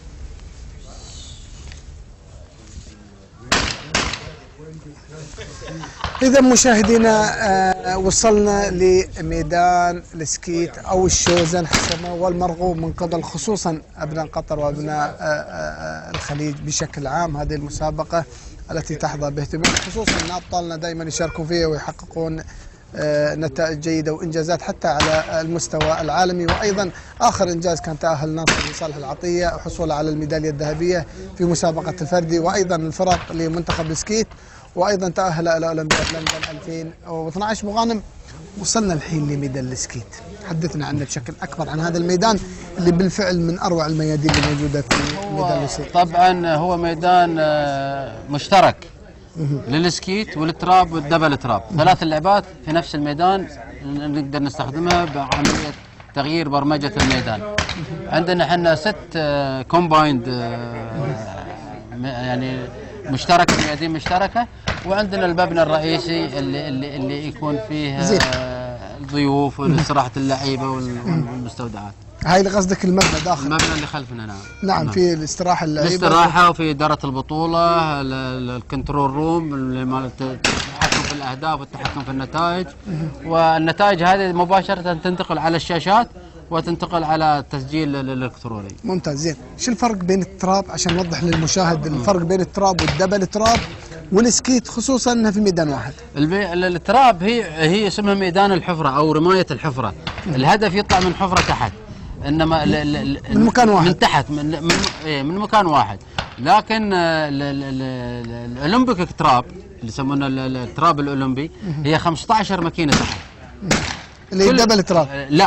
إذا مشاهدينا آه وصلنا لميدان السكيت أو الشوزن حسب ما هو المرغوب من قبل خصوصا أبناء قطر وأبناء آه آه الخليج بشكل عام. هذه المسابقة التي تحظى باهتمام، خصوصا أن أبطالنا دائما يشاركون فيها ويحققون آه نتائج جيدة وإنجازات حتى على المستوى العالمي. وأيضا آخر إنجاز كان تأهل ناصر لصالح العطية وحصوله على الميدالية الذهبية في مسابقة الفردي، وأيضا الفرق لمنتخب السكيت، وايضا تاهل الى اولمبياد لندن ألفين واثنعش. ابو غانم وصلنا الحين لميدان السكيت، حدثنا عنه بشكل اكبر عن هذا الميدان اللي بالفعل من اروع الميادين اللي موجوده في ميدان السكيت. طبعا هو ميدان مشترك للسكيت والتراب والدبل تراب، ثلاث اللعبات في نفس الميدان نقدر نستخدمها بعمليه تغيير برمجه الميدان. عندنا احنا ست كومبايند يعني مشتركه، ميادين مشتركه، وعندنا المبنى الرئيسي اللي اللي, اللي يكون فيه الضيوف واستراحه اللعيبه والمستودعات. هاي اللي قصدك المبنى داخل؟ المبنى اللي خلفنا نعم. نعم في الاستراحه اللعيبه، الاستراحه، وفي اداره البطوله، الكنترول روم اللي مال التحكم في الاهداف والتحكم في النتائج، والنتائج هذه مباشره تنتقل على الشاشات وتنتقل على التسجيل الالكتروني. ممتاز. زين شو الفرق بين التراب عشان نوضح للمشاهد الفرق بين التراب والدبل تراب والسكيت، خصوصا انها في ميدان واحد؟ التراب هي هي اسمها ميدان الحفره او رمايه الحفره، الهدف يطلع من حفره تحت، انما من مكان واحد، من تحت من من, من مكان واحد. لكن الاولمبيك تراب اللي يسمونه التراب الاولمبي هي خمسة عشر ماكينه تحت، اللي هي الدبل تراب. لا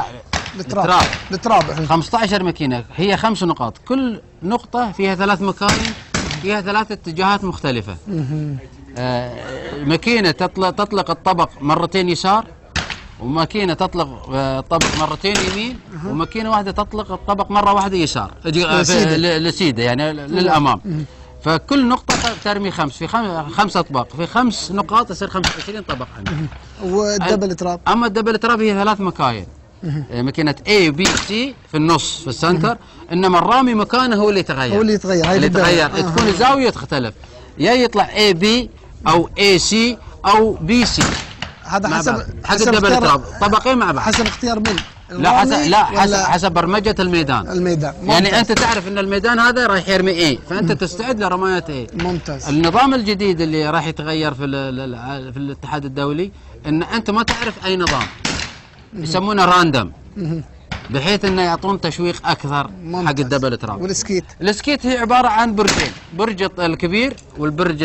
التراب التراب خمسة عشر ماكينه، هي خمس نقاط، كل نقطه فيها ثلاث مكاين، فيها ثلاث اتجاهات مختلفه. آه ماكينه تطلق تطلق الطبق مرتين يسار، وماكينه تطلق الطبق مرتين يمين، وماكينه واحده تطلق الطبق مره واحده يسار لسيده يعني للامام. فكل نقطة ترمي خمس، في خم... خمس أطباق، في خمس نقاط يصير خمسة وعشرين طبق عندك. والدبل تراب؟ أما الدبل تراب هي ثلاث مكاين، ماكينة A B C في النص في السنتر، إنما الرامي مكانه هو اللي يتغير. هو اللي يتغير، هاي اللي يتغير، آه. تكون الزاوية تختلف، يا يطلع A B أو A C أو B C. هذا حسب حسب الدبل تراب، طبقين مع بعض. حسب اختيار من؟ لا حسب لا حسب حسب برمجة الميدان. الميدان ممتاز. يعني أنت تعرف أن الميدان هذا راح يرمي إيه، فأنت تستعد لرماية إيه. ممتاز. النظام الجديد اللي راح يتغير في في الاتحاد الدولي أن أنت ما تعرف أي نظام، يسمونه راندم، بحيث انه يعطون تشويق اكثر حق الدبل تراب. والسكيت؟ السكيت هي عباره عن برجين، برج الكبير والبرج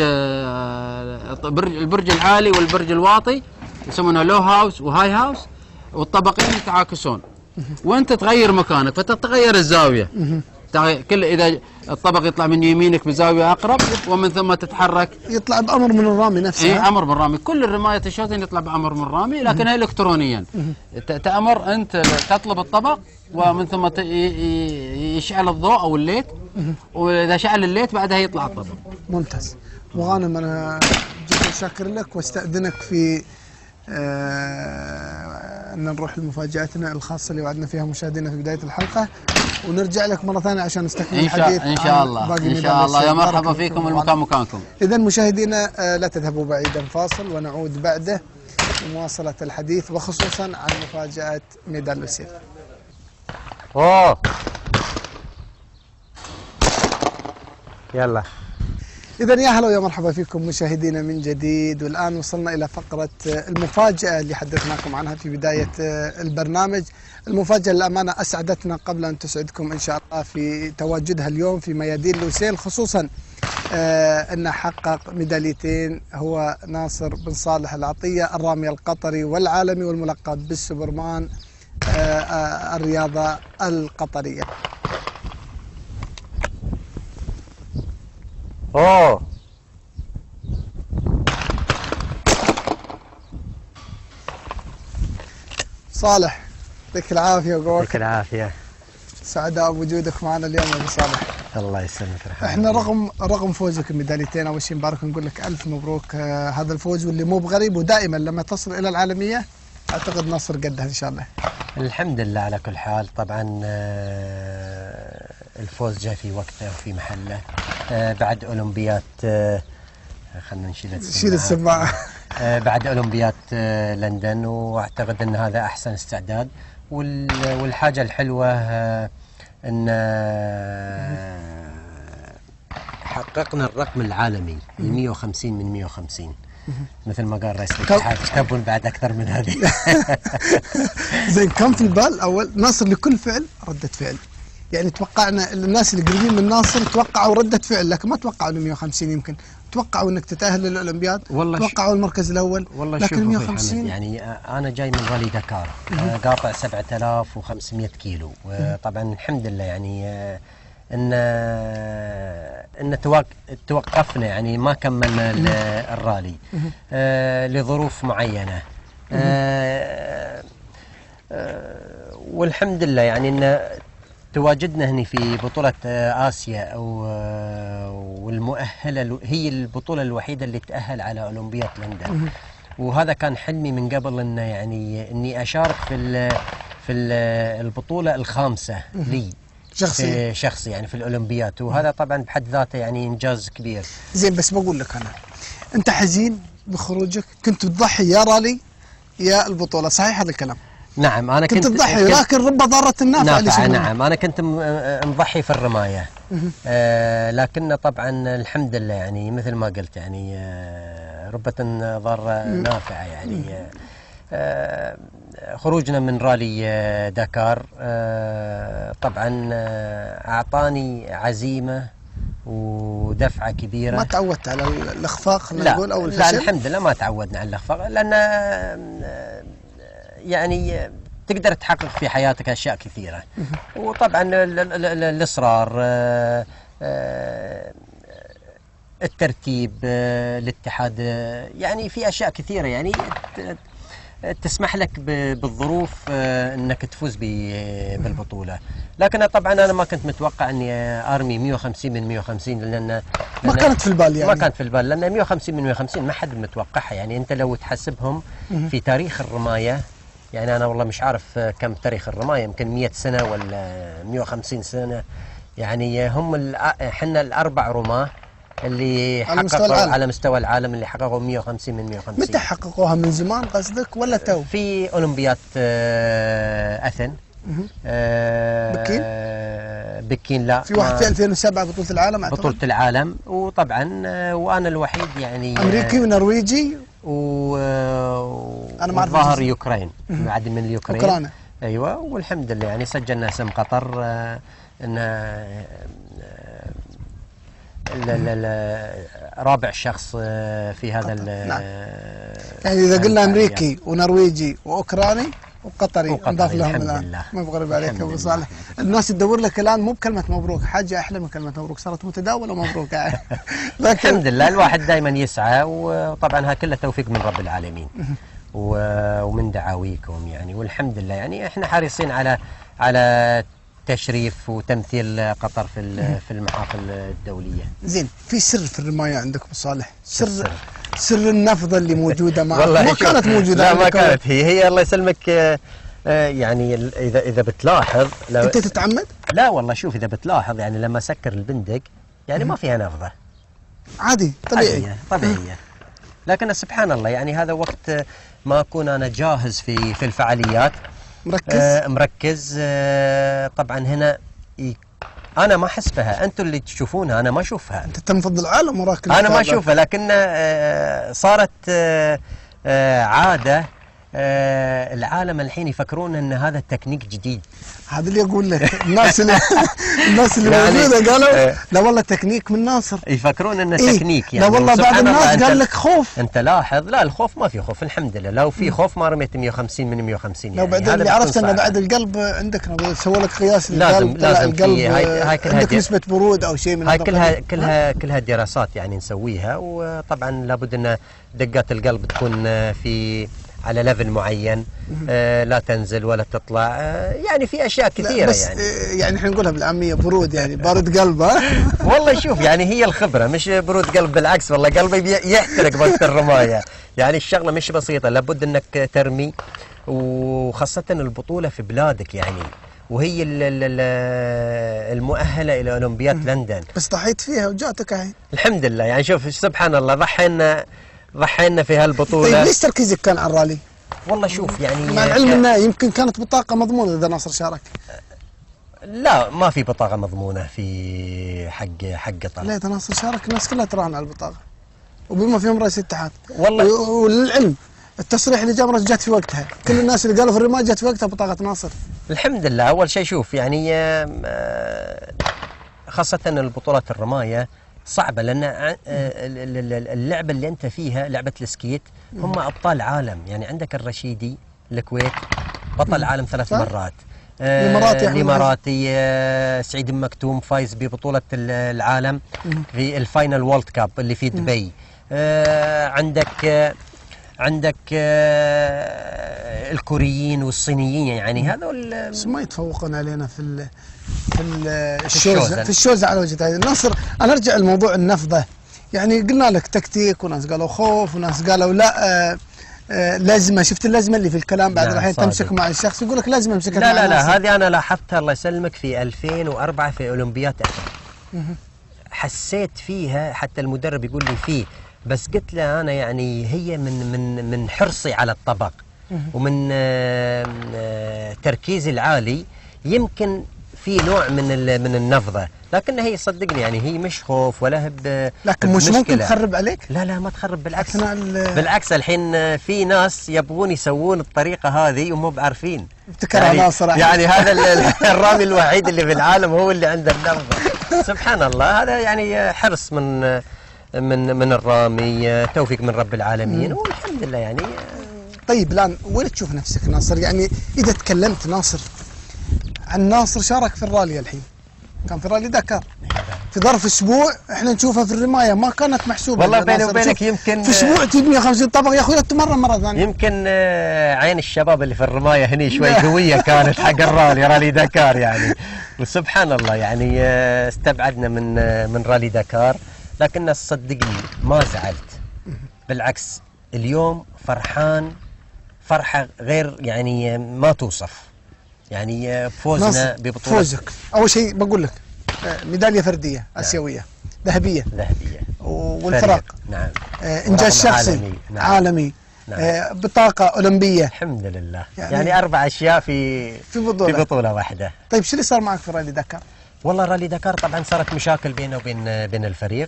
البرج العالي والبرج الواطي، يسمونه لو هاوس وهاي هاوس، والطبقين يتعاكسون وانت تغير مكانك فتتغير الزاويه. كل اذا الطبق يطلع من يمينك بزاويه اقرب ومن ثم تتحرك يطلع بامر من الرامي نفسه. اي امر من الرامي، كل الرمايه الشوتين يطلع بامر من الرامي، لكنها الكترونيا. تامر انت تطلب الطبق ومن ثم يشعل الضوء او الليت، واذا شعل الليت بعدها يطلع الطبق. ممتاز. وغانم انا جدا شاكر لك، واستاذنك في آه ان نروح لمفاجاتنا الخاصه اللي وعدنا فيها مشاهدينا في بدايه الحلقه، ونرجع لك مره ثانيه عشان نستكمل الحديث. ان شاء الله ان شاء الله. يا مرحبا فيكم، المكان مكانكم. اذا مشاهدينا آه لا تذهبوا بعيدا، فاصل ونعود بعده لمواصله الحديث وخصوصا عن مفاجاه ميدان لوسيل. اوه يلا. إذا يا هلا ويا مرحبا فيكم مشاهدينا من جديد، والآن وصلنا إلى فقرة المفاجأة اللي حدثناكم عنها في بداية البرنامج. المفاجأة للأمانة أسعدتنا قبل أن تسعدكم إن شاء الله في تواجدها اليوم في ميادين لوسيل، خصوصا أنه حقق ميداليتين، هو ناصر بن صالح العطية الرامي القطري والعالمي والملقب بالسوبرمان الرياضة القطرية. اوه صالح يعطيك العافيه وقواك. يعطيك العافيه. سعداء بوجودك معنا اليوم يا ابو صالح. الله يسلمك. احنا رغم رغم فوزك بميداليتين، اول شيء مبارك نقول لك الف مبروك آه هذا الفوز واللي مو بغريب، ودائما لما تصل الى العالميه اعتقد نصر قدها ان شاء الله. الحمد لله على كل حال. طبعا آه الفوز جاء في وقته وفي محله آه بعد اولمبيات آه خلينا نشيل السماعه شيل السماعه آه بعد اولمبيات آه لندن، واعتقد ان هذا احسن استعداد. والحاجه الحلوه آه ان آه حققنا الرقم العالمي ال مئة وخمسين من مئة وخمسين، مثل ما قال رئيس الاتحاد تبون بعد اكثر من هذه. زين، كم في البال اول ناصر لكل فعل رده فعل؟ يعني توقعنا الناس اللي قريبين من ناصر توقعوا رده فعل، لكن ما توقعوا ال مئة وخمسين، يمكن توقعوا انك تتاهل للاولمبياد، توقعوا المركز الاول، والله لكن مئة وخمسين. يعني انا جاي من رالي دكار قاطع سبعة آلاف وخمسمئة كيلو، وطبعا الحمد لله يعني ان ان توقفنا، يعني ما كملنا الرالي آه لظروف معينه آه آه والحمد لله يعني ان تواجدنا هنا في بطولة آسيا أو والمؤهلة هي البطولة الوحيدة اللي تأهل على أولمبياد لندن، وهذا كان حلمي من قبل إنه يعني إني أشارك في ال في ال البطولة الخامسة لي شخصي شخصي يعني في الأولمبياد، وهذا طبعا بحد ذاته يعني إنجاز كبير. زين، بس بقول لك أنا، أنت حزين بخروجك؟ كنت تضحي يا رالي يا البطولة، صحيح هذا الكلام؟ نعم انا كنت كنت تضحي، لكن رب ضارة النافع. نافع نعم، انا كنت مضحي في الرمايه آه لكن طبعا الحمد لله يعني مثل ما قلت يعني آه ربة ضارة نافعه يعني آه خروجنا من رالي آه دكار آه طبعا آه اعطاني عزيمه ودفعه كبيره. ما تعودت على الاخفاق خلينا نقول او الفشل؟ لا الحمد لله ما تعودنا على الاخفاق، لان آه يعني تقدر تحقق في حياتك اشياء كثيره. وطبعا ال- ال- ال- الاصرار، آه، آه، الترتيب، آه، الاتحاد، آه، يعني في اشياء كثيره يعني ت- تسمح لك ب- بالظروف آه، انك تفوز ب- بالبطوله. لكن طبعا انا ما كنت متوقع اني ارمي مئة وخمسين من مئة وخمسين، لان ما لأن- كانت في البال يعني. ما كانت في البال، لان مئة وخمسين من مئة وخمسين ما حد متوقعها. يعني انت لو تحسبهم في تاريخ الرمايه، يعني انا والله مش عارف كم تاريخ الرمايه، يمكن مئة سنه ولا مئة وخمسين سنه. يعني هم الأ- احنا الاربع رماه اللي على مستوى حققوا العالم. على مستوى العالم اللي حققوا مئة وخمسين من مئة وخمسين. متى حققوها؟ من زمان قصدك ولا تو؟ في اولمبياد آه، اثن. آه، بكين؟ آه، بكين لا، في واحد ما- في ألفين وسبعة بطولة العالم أعتقد. بطولة العالم. وطبعا آه، وانا الوحيد يعني، أمريكي ونرويجي. و أنا ما أعرف ظهر الجزء. يوكرين، بعد من اليوكرين. أوكرانيا. ايوه، والحمد لله يعني سجلنا اسم قطر، آه، ان آه، ال- ال- ال- رابع شخص آه، في هذا ال- نعم. يعني إذا قلنا الفعاليات. أمريكي ونرويجي وأوكراني وقطري وقطري، نضاف لهم الحمد الآن. لله. ما بغرب عليك الحمد يا أبو لله. صالح. الناس تدور لك الآن مو بكلمة مبروك، حاجة أحلى من كلمة مبروك، صارت متداولة مبروك يعني. لكن الحمد لله الواحد دائما يسعى، وطبعا هذا كله توفيق من رب العالمين و- ومن دعاويكم يعني. والحمد لله يعني احنا حريصين على على تشريف وتمثيل قطر في ال- في المحافل الدوليه. زين، في سر في الرماية عندك أبو صالح؟ سر السر؟ سر النفضة اللي موجودة معك والله ما شوف، كانت موجودة لا ما عندك. كانت هي هي الله يسلمك. آه، آه، يعني ال- اذا اذا بتلاحظ لو أنت تتعمد؟ لا والله شوف، اذا بتلاحظ يعني لما سكر البندق يعني ما فيها نفضه، عادي طبيعي. طبيعيه طبيعيه. لكن سبحان الله يعني هذا وقت آه، ما اكون انا جاهز في في الفعاليات، مركز. آه مركز. آه طبعا هنا ي- انا ما احس بها، انتم اللي تشوفونها انا ما اشوفها. أنت تنفض العالم وراك. انا ما المتابعة. اشوفها، لكن آه صارت آه آه عاده. آه العالم الحين يفكرون ان هذا تكنيك جديد. هذا اللي اقول لك. الناس اللي الناس اللي يعني موجوده قالوا آه. لا والله تكنيك من ناصر. يفكرون انه إيه؟ تكنيك يعني. لا والله بعض وسبحان الله الناس أنت- قال لك خوف. انت لاحظ، لا الخوف ما في خوف الحمد لله. لو في خوف ما رميت مئة وخمسين من مئة وخمسين لو يعني. بعدين هذا اللي بتكون عرفت انه صعبة. بعد القلب عندك لو سووا لك قياس لازم- القلب طلع لازم في- القلب هاي- هاي كلها عندك دي- نسبه برود او شيء من هاي هذا كلها القبيل. كلها كلها دراسات يعني نسويها. وطبعا لابد ان دقات القلب تكون في على ليفل معين، آه لا تنزل ولا تطلع. آه يعني في اشياء لا، كثيره بس يعني. آه، يعني احنا نقولها بالعاميه برود، يعني بارد قلب. ها والله شوف يعني هي الخبره مش برود قلب، بالعكس والله قلبي بي- يحترق وقت الرمايه. يعني الشغله مش بسيطه، لابد انك ترمي، وخاصه البطوله في بلادك يعني، وهي ال- ال- ال- المؤهله الى اولمبياد لندن. بس ضحيت فيها وجاتك هاي. الحمد لله يعني شوف سبحان الله ضحينا ضحينا في طيب هالبطوله. ليش تركيزك كان على الرالي؟ والله شوف يعني مع العلم انه يمكن كانت بطاقه مضمونه اذا ناصر شارك. لا ما في بطاقه مضمونه في حق حق قطر. لا اذا ناصر شارك الناس كلها تراهن على البطاقه، وبما فيهم رئيس الاتحاد. والله و- وللعلم التصريح اللي جاب جات في وقتها، كل الناس اللي قالوا في الرماية جات في وقتها بطاقه ناصر. الحمد لله. اول شيء شوف يعني آه، خاصه البطولات الرمايه صعبه، لان آه، ال- ال- ال- اللعبه اللي انت فيها لعبه السكيت هم ابطال عالم. يعني عندك الرشيدي الكويت بطل عالم ثلاث صح. مرات. آه، الإماراتي أحمد الاماراتي آه، سعيد مكتوم فايز ببطوله ال- العالم في الفاينل وورلد كاب اللي في دبي. آه، عندك آه، عندك آه، الكوريين والصينيين يعني هذول. بس ما يتفوقون علينا في ال في ال الشوزة. الشوزه في الشوزه على وجه التحديد. ناصر انا ارجع لموضوع النفضه، يعني قلنا لك تكتيك وناس قالوا خوف وناس قالوا لا آه آه لازمه. شفت اللازمه اللي في الكلام بعد نعم، الحين صادق. تمسك مع الشخص يقول لك لازم امسكك لا مع لا لا ناصر. هذه انا لاحظتها الله يسلمك في ألفين وأربعة في اولمبياد اثن. حسيت فيها حتى المدرب يقول لي فيه، بس قلت له انا يعني هي من من من حرصي على الطبق ومن آه، آه، تركيزي العالي يمكن في نوع من ال- من النفضه، لكن هي صدقني يعني هي مش خوف ولا هب لكن مش ممكن بمشكلة. تخرب عليك لا لا ما تخرب بالعكس. اثناء ال- بالعكس الحين في ناس يبغون يسوون الطريقه هذه ومو بعارفين. ابتكرها ناصر أحمد. يعني هذا ال- الرامي الوحيد اللي في العالم هو اللي عنده النفضه. سبحان الله هذا يعني حرص من من من الرامي، توفيق من رب العالمين، والحمد لله يعني طيب الان وين تشوف نفسك ناصر؟ يعني اذا تكلمت ناصر عن ناصر شارك في الرالي الحين، كان في رالي دكار في ظرف اسبوع احنا نشوفها في الرمايه ما كانت محسوبه. والله بيني وبينك يمكن في اسبوع تجيب مئة وخمسين طبق يا اخوي تمرن مره ثانيه. يمكن عين الشباب اللي في الرمايه هني شوي قويه كانت حق الرالي رالي دكار يعني، وسبحان الله يعني استبعدنا من من رالي دكار، لكن صدقني ما زعلت، بالعكس اليوم فرحان فرحه غير يعني ما توصف، يعني فوزنا ببطوله. فوزك اول شيء بقول لك ميداليه فرديه اسيويه ذهبيه ذهبيه والفرق نعم آه انجاز شخصي عالمي, نعم. عالمي. نعم. آه بطاقه اولمبيه الحمد لله، يعني, يعني اربع اشياء في في بطوله في بطوله واحده. طيب شو اللي صار معك في رالي دكار؟ والله رالي دكار طبعا صارت مشاكل بينه وبين بين الفريق،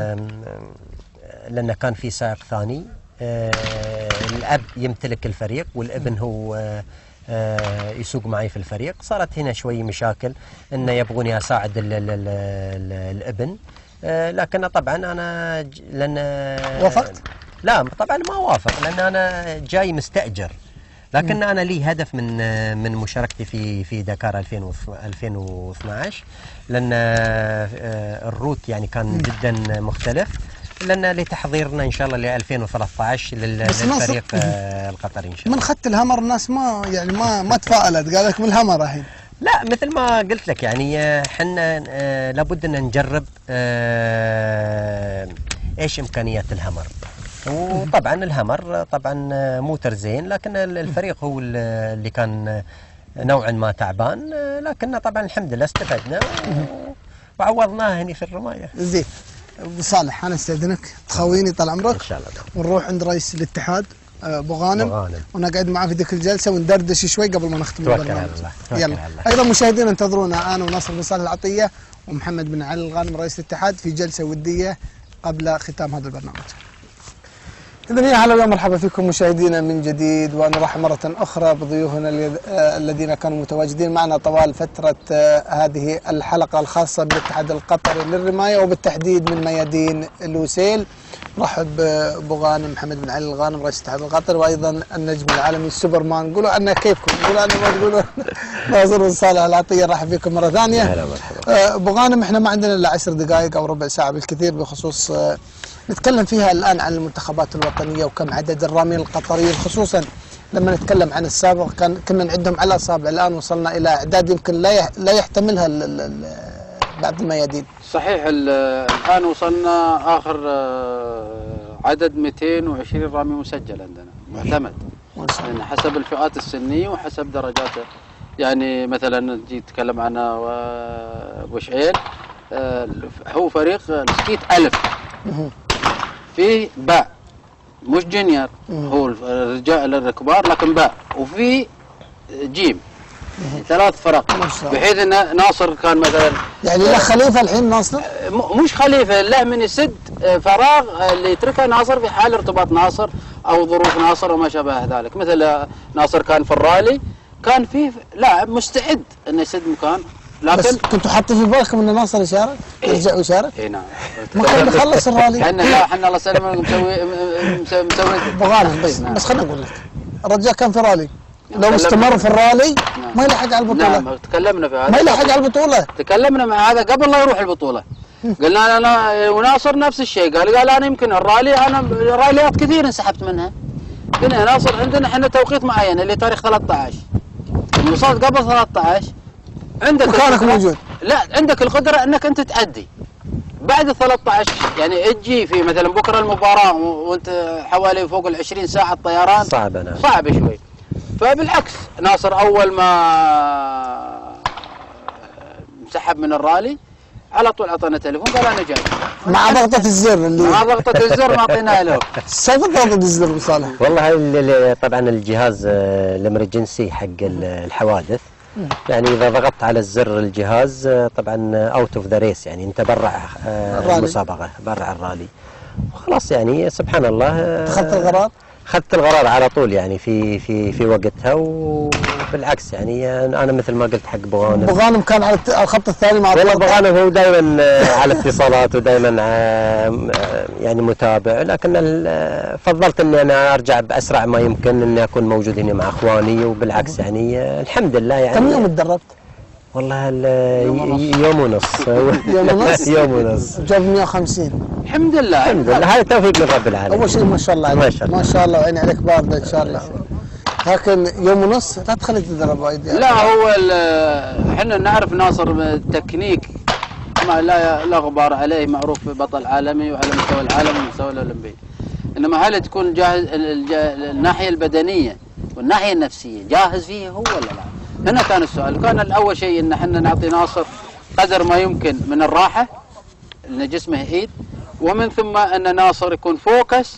لأنه كان في سائق ثاني، الأب يمتلك الفريق والابن هو يسوق معي في الفريق. صارت هنا شوي مشاكل انه يبغوني اساعد ال ال ال ال الابن، لكن طبعا انا لان وافقت؟ لا طبعا ما وافق، لان انا جاي مستاجر، لكن م. انا لي هدف من من مشاركتي في في دكار ألفين واثنعش، لان الروت يعني كان م. جدا مختلف، لان لتحضيرنا ان شاء الله ل ألفين وثلاثة عشر للفريق القطري ان شاء الله. من خدت الهمر الناس ما يعني ما ما تفائلت، قال لك من الهمر الحين. لا مثل ما قلت لك يعني احنا لابد ان نجرب ايش امكانيات الهمر، وطبعا الهمر طبعا موتر زين، لكن الفريق هو اللي كان نوعا ما تعبان، لكن طبعا الحمد لله استفدنا وعوضناها هني في الرمايه. زين ابو صالح انا استاذنك تخويني طال عمرك ان شاء الله، ونروح عند رئيس الاتحاد ابو غانم ونقعد معاه في ذيك الجلسه وندردش شوي قبل ما نختم البرنامج. يلا ايضا مشاهدينا انتظرونا انا وناصر بن صالح العطيه ومحمد بن علي الغانم رئيس الاتحاد في جلسه وديه قبل ختام هذا البرنامج. إذن يا هلا ومرحبا فيكم مشاهدينا من جديد، ونرحب مرة أخرى بضيوفنا الذين كانوا متواجدين معنا طوال فترة هذه الحلقة الخاصة بالاتحاد القطري للرماية وبالتحديد من ميادين الوسيل. نرحب بأبو غانم محمد بن علي الغانم رئيس الاتحاد القطري، وأيضا النجم العالمي السوبرمان. قولوا عنا كيفكم، قولوا عنا ما تقولوا. ناصر بن صالح العطية نرحب فيكم مرة ثانية. هلا مرحبا. أبو غانم احنا ما عندنا إلا عشر دقائق أو ربع ساعة بالكثير بخصوص نتكلم فيها الآن عن المنتخبات الوطنية وكم عدد الرامين القطريين، خصوصا لما نتكلم عن السابق كان كنا نعدهم على أصابع، الآن وصلنا إلى أعداد يمكن لا لا يحتملها ال ال بعض الميادين. صحيح الآن وصلنا آخر عدد مئتين وعشرين رامي مسجل عندنا معتمد، يعني حسب الفئات السنية وحسب درجاته. يعني مثلا تجي تتكلم عن أبو شعيل هو فريق سكيت ألف في باء مش جونيور، هو الرجال الكبار لكن باء، وفي جيم ثلاث فرق، بحيث ان ناصر كان مثلا يعني لا خليفه الحين ناصر مش خليفه، لا من يسد فراغ اللي يتركه ناصر في حال ارتباط ناصر او ظروف ناصر وما شابه ذلك. مثل ناصر كان في الرالي كان فيه لاعب مستعد انه يسد مكان، لكن بس كنتوا حاطين في بالكم ان ناصر يشارك؟ يرجع ويشارك؟ اي نعم. ما كان بيخلص الرالي. احنا لا احنا الله يسلمك مسوي مسوي ابو غانم بس نعم. بس خليني اقول لك الرجال كان في رالي، لو استمر في الرالي نعم. ما يلحق على البطوله. نعم تكلمنا في هذا، ما يلحق على البطوله. تكلمنا مع هذا قبل لا يروح البطوله. قلنا انا وناصر نفس الشيء، قال قال انا يمكن الرالي انا راليات كثير انسحبت منها. قلنا يا ناصر عندنا احنا توقيت معين اللي تاريخ ثلاثة عشر، وصلت قبل ثلاثة عشر عندك مكانك موجود. لا عندك القدره انك انت تأدي. بعد ثلاثة عشر يعني تجي في مثلا بكره المباراه وانت حوالي فوق ال عشرين ساعه طيران صعب انا صعب شوي. فبالعكس ناصر اول ما انسحب من الرالي على طول اعطانا تليفون قال انا جاي مع ضغطه الزر اللي مع ضغطه الزر ما اعطيناها له. كيف ضغطه الزر ابو صالح؟ والله طبعا الجهاز الامرجنسي حق الحوادث، يعني اذا ضغطت على الزر الجهاز طبعا اوت اوف ذا ريس، يعني انت برع المسابقه برع الرالي وخلاص. يعني سبحان الله اخذت القرار؟ اخذت القرار على طول يعني في في في وقتها، و بالعكس يعني انا مثل ما قلت حق بغانم بغانم كان على الخط الثاني مع والله بغانم هو دائما على اتصالات ودائما يعني متابع، لكن فضلت اني انا ارجع باسرع ما يمكن اني اكون موجود هنا مع اخواني، وبالعكس يعني الحمد لله. يعني كم يوم تدربت؟ والله يوم ونص يوم ونص يوم ونص جاب مئة وخمسين. الحمد لله الحمد لله، هذا توفيق من رب العالمين. اول شيء ما شاء الله عليك، ما شاء الله ما شاء الله وعيني عليك بارده ان شاء الله. لكن يوم ونص لا تخلي تدرب وايد يعني. لا هو احنا نعرف ناصر تكنيك ما لا لا غبار عليه، معروف بطل عالمي وعلى مستوى العالم ومستوى الاولمبي. انما هل تكون جاهز الناحيه البدنيه والناحيه النفسيه جاهز فيه هو ولا لا؟ هنا كان السؤال. كان الاول شيء ان احنا نعطي ناصر قدر ما يمكن من الراحه لان جسمه يعيد، ومن ثم ان ناصر يكون فوكس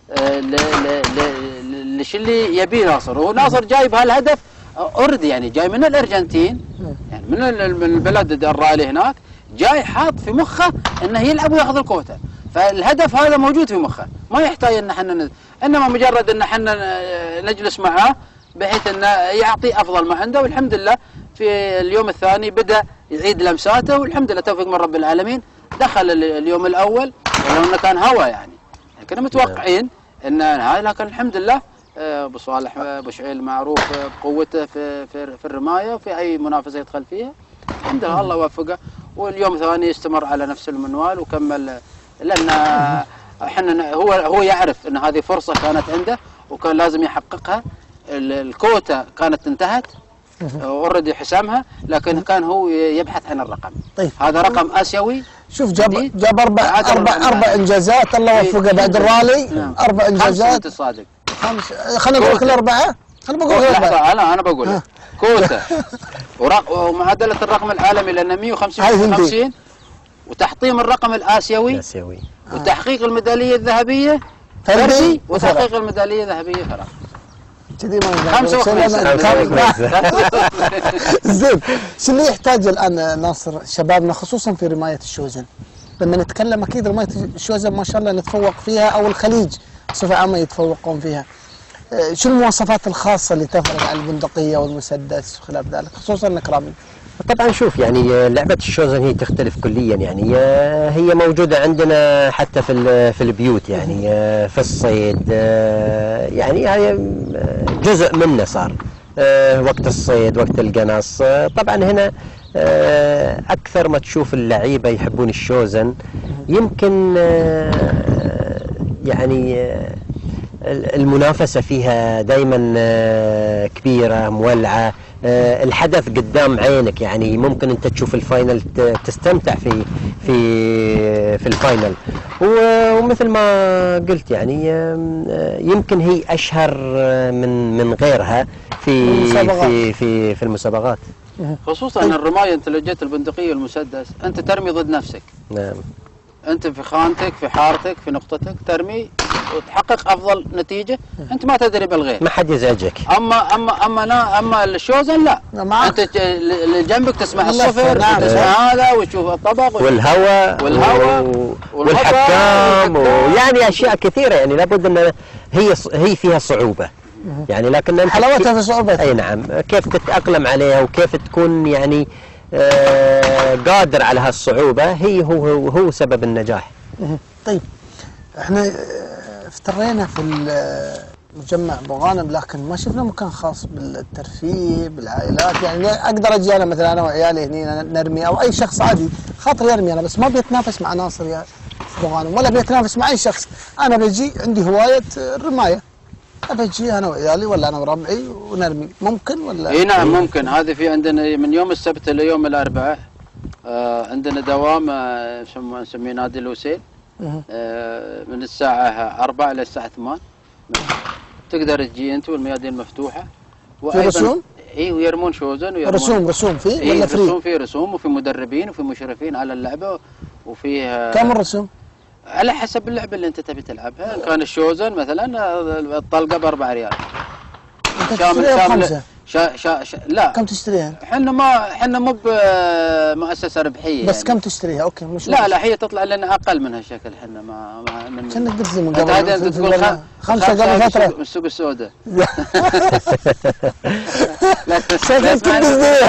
للشيء اللي يبيه ناصر. وناصر جاي بهالهدف اوريدي، يعني جاي من الارجنتين، يعني من البلد الرالي هناك، جاي حاط في مخه انه يلعب وياخذ الكوتا، فالهدف هذا موجود في مخه، ما يحتاج ان احنا نز... انما مجرد ان احنا نجلس معاه بحيث انه يعطي افضل ما عنده. والحمد لله في اليوم الثاني بدا يعيد لمساته، والحمد لله توفيق من رب العالمين. دخل اليوم الاول ولو انه كان هوا يعني، كنا متوقعين ان هاي، لكن الحمد لله ابو صالح ابو شعيل معروف بقوته في في, في الرمايه وفي اي منافسه يدخل فيها، الحمد لله الله وفقه. واليوم الثاني استمر على نفس المنوال وكمل، لان احنا هو هو يعرف ان هذه فرصه كانت عنده وكان لازم يحققها. الكوتا كانت انتهت اوريدي حسامها، لكن كان هو يبحث عن الرقم. طيب هذا رقم اسيوي. شوف جاب جاب اربع اربع اربع انجازات الله وفقه بعد الرالي. نعم. اربع انجازات. انت صادق. خمس. خلينا نقول لك الاربعه. خلينا بقول لك لحظه انا انا بقول لك كوتا ومعادله الرقم العالمي لانه مئة وخمسين وتحطيم الرقم الاسيوي الاسيوي وتحقيق الميداليه الذهبيه فردي وتحقيق الميداليه الذهبيه فرق. كذي ما خمسة وخمسين. زين، شو اللي يحتاج الان ناصر شبابنا خصوصا في رمايه الشوزن؟ لما نتكلم اكيد رمايه الشوزن ما شاء الله نتفوق فيها، او الخليج بصفه عامه يتفوقون فيها. شو المواصفات الخاصه اللي تفرق عن البندقيه والمسدس وخلاف ذلك، خصوصا انك رامي؟ طبعا شوف يعني لعبه الشوزن هي تختلف كليا، يعني هي موجوده عندنا حتى في في البيوت، يعني في الصيد، يعني هي جزء منه صار وقت الصيد وقت القنص. طبعا هنا اكثر ما تشوف اللعيبه يحبون الشوزن، يمكن يعني المنافسه فيها دائما كبيره مولعه، الحدث قدام عينك، يعني ممكن انت تشوف الفاينل تستمتع في في في الفاينل. ومثل ما قلت يعني يمكن هي اشهر من من غيرها في في في في المسابقات. خصوصا الرمايه، انت لو جيت البندقيه والمسدس انت ترمي ضد نفسك. نعم. انت في خانتك في حارتك في نقطتك ترمي وتحقق افضل نتيجه، انت ما تدري بالغير، ما حد يزعجك. اما اما اما نا اما الشوزن لا، معك. انت اللي جنبك تسمع الصفر وتسمع هذا وتشوف الطبق والهواء والهواء والحكام ويعني اشياء كثيره، يعني لابد ان هي هي فيها صعوبه، يعني لكن حلاوتها في صعوبتها. اي نعم، كيف تتاقلم عليها وكيف تكون يعني آه قادر على هالصعوبه، هي هو هو, هو سبب النجاح. طيب احنا افترينا في مجمع بغانم، لكن ما شفنا مكان خاص بالترفيه بالعائلات، يعني اقدر اجي انا مثلا انا وعيالي هنا نرمي، او اي شخص عادي خاطر يرمي انا، بس ما بيتنافس مع ناصر يا بغانم ولا بيتنافس مع اي شخص. انا بجي عندي هوايه الرمايه، بجي انا وعيالي ولا انا وربعي ونرمي، ممكن ولا؟ اي نعم ممكن. هذه في عندنا من يوم السبت ليوم الاربعاء آه عندنا دوام آه نسميه نادي الوسيل آه من الساعه أربعة الى الساعه ثمانية. تقدر تجي انت والميادين مفتوحه. في رسوم؟ اي ويرمون شوزن ويرمون رسوم رسوم في إيه ولا فري؟ رسوم، في رسوم وفي مدربين وفي مشرفين على اللعبه وفيه. كم الرسوم؟ على حسب اللعبه اللي انت تبي تلعبها. ان كان الشوزن مثلا الطلقه باربع ريال. انت تشتريها بخمسه؟ شا شا شا لا كم تشتريها؟ احنا ما احنا مو بمؤسسه ربحيه بس يعني. كم تشتريها؟ اوكي مش لا لا هي تطلع لنا اقل من هالشكل. احنا ما ما كانك قلت لي من قبل انت تقول خمسة قبل فترة من السوق السوداء. شكلك كنت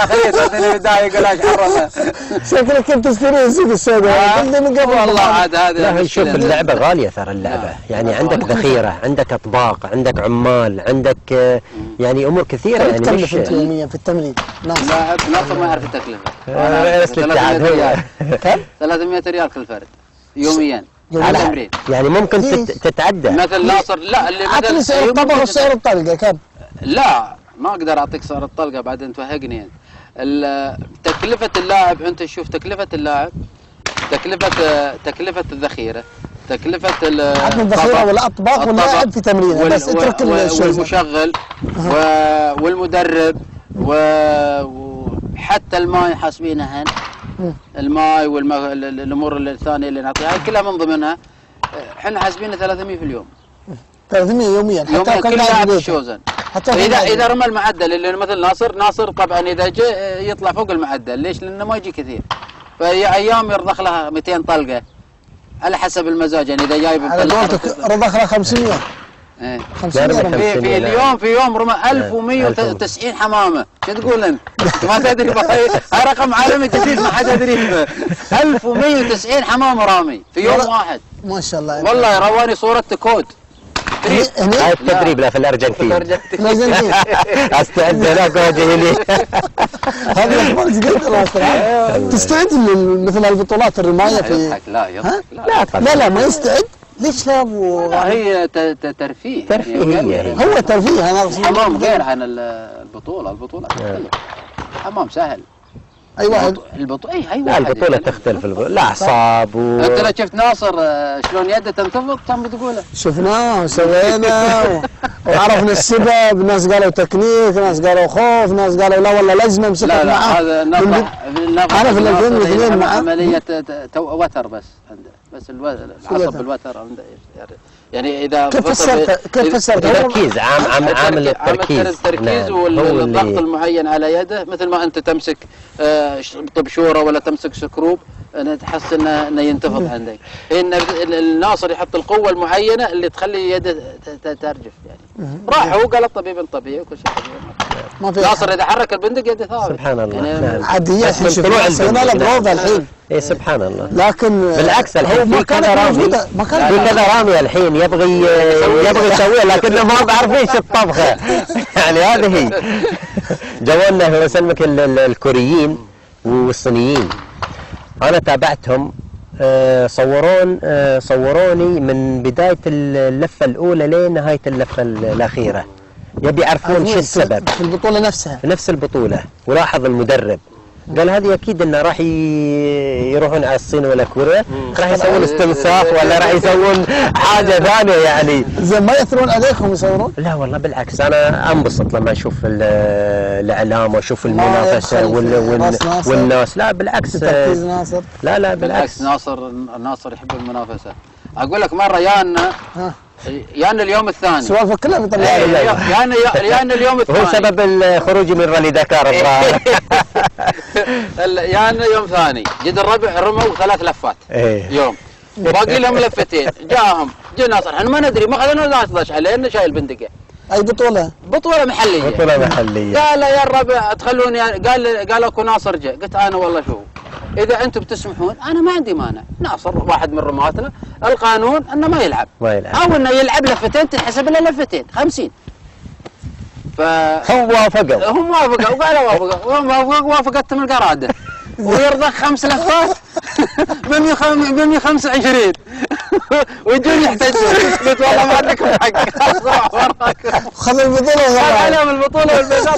شكلك كنت تشتري السوق السوداء من قبل. والله عاد هذا شوف اللعبة غالية ترى اللعبة، يعني عندك ذخيرة، عندك أطباق، عندك عمال، عندك يعني أمور كثيرة. يعني مش يوميا في التمرين لاعب ناصر ما يعرف يتكلف. ثلاثمئة ريال كم؟ ثلاثمئة ريال كل فرد يوميا على تمرين. يعني ممكن تتعدى مثل ناصر. لا اللي عطني سعر الطبق وسعر الطلقة كم؟ لا ما اقدر اعطيك سعر الطلقة بعدين توهقني. تكلفة اللاعب انت شوف تكلفة اللاعب، تكلفة تكلفة الذخيرة، تكلفة الذخيرة والاطباق واللاعب في تمرينه بس اترك والمشغل والمدرب وحتى الماء حاسبينها، الماء والامور الثانيه اللي نعطيها كلها من ضمنها. احنا حاسبينها ثلاثمئة في اليوم. ثلاثمئة يوميا حتى كل لاعب الشوزن. حتى اذا اذا رمى المعدل اللي مثل ناصر ناصر طبعا اذا جاء يطلع فوق المعدل. ليش؟ لانه ما يجي كثير، فهي ايام يرضخ لها مئتين طلقه على حسب المزاج. يعني اذا جايب على قولتك رضخ لها خمسمئة. ايه خمسمئة في, في اليوم في يوم رمى ألف ومئة وتسعين حمامه. شو تقول انت؟ ما تدري هاي رقم عالمي جديد ما حد يدري. ألف ومئة وتسعين حمامه رامي في يوم واحد. ما شاء الله. والله رواني صوره كود. هاي التدريب لا في الارجنتين. الارجنتين استعد هناك واجه لي. هذه الاخبار جديده. تستعد مثل البطولات الرمايه في لا يضحك لا لا لا ما يستعد. ليش لا ابو؟ هي ترفيه. ترفيه هو ترفيه. انا الحمام غير عن البطوله. البطوله تختلف. حمام سهل. اي واحد البطوله اي اي لا البطوله تختلف. الاعصاب و... انت لو شفت ناصر شلون يده تنتفض كم بتقوله؟ شفناه وسوينا وعرفنا السبب. ناس قالوا تكنيك، ناس قالوا خوف، ناس قالوا لا والله لازم امسك معاه. لا لا هذا نفع. انا في ألفين واثنين معاه عمليه وتر بس عنده بس العصب بالوتر عنده. يعني اذا كيف فسرت كيف فسرت التركيز عام عام عامل التركيز التركيز والضغط المعين على يده. مثل ما انت تمسك طبشوره ولا تمسك سكروب تحس انه انه ينتفض عندك. ان الناصر يحط القوه المعينه اللي تخلي يده ترجف. يعني راح هو قال الطبيب الطبيعي وكل شيء طبيعي. ناصر اذا حرك البندق يده ثابت. سبحان الله. يعني عاديه الحين شفنا له بروفا الحين. اي سبحان الله. لكن بالعكس الحين في كذا رامي ما كان في كذا رامي الحين يبغي يبغي يسويه لكنه ما بعرف ايش الطبخه. يعني هذه هي. جولنا هو سلمك الكوريين والصينيين انا تابعتهم. صورون صوروني من بدايه اللفه الاولى لين نهايه اللفه الاخيره. يبي يعرفون شو السبب في البطوله نفسها. في نفس البطوله. ولاحظ المدرب قال هذه اكيد انه راح يروحون على الصين ولا كوريا راح يسوون استنساخ ولا راح يسوون حاجه ثانيه. يعني زين ما ياثرون عليكم يصورون؟ لا والله بالعكس انا انبسط لما اشوف الاعلام واشوف المنافسه والناس. لا بالعكس تركيز ناصر. لا لا بالعكس ناصر ناصر يحب المنافسه. اقول لك مره يانا يانا اليوم الثاني سوالفه كلها بطلع يانا يانا اليوم الثاني هو سبب الخروج من رالي دكار الظاهر. يانا يوم ثاني جد الربع رموا ثلاث لفات يوم باقي لهم لفتين. جاهم جا ناصر احنا ما ندري ما خذنا لا احد عشر لانه شايل بندقه. اي بطوله؟ بطوله محليه. بطوله محليه. قال يا الربع تخلوني قال قال اكو ناصر جاء. قلت انا والله شوف اذا انتم بتسمحون انا ما عندي مانع. ناصر واحد من رماتنا القانون انه ما يلعب ما يلعب او انه يلعب لفتين تنحسب له لفتين خمسين. فهم وافقوا هم وافقوا وقالوا وافقوا وهم وافقت من القراده ويرضخ خمس لفات ب مئة وخمسة وعشرين ويجون يحتجون. قلت والله ما عندكم حق. خذ البطوله خذ عليهم البطوله والبيزات.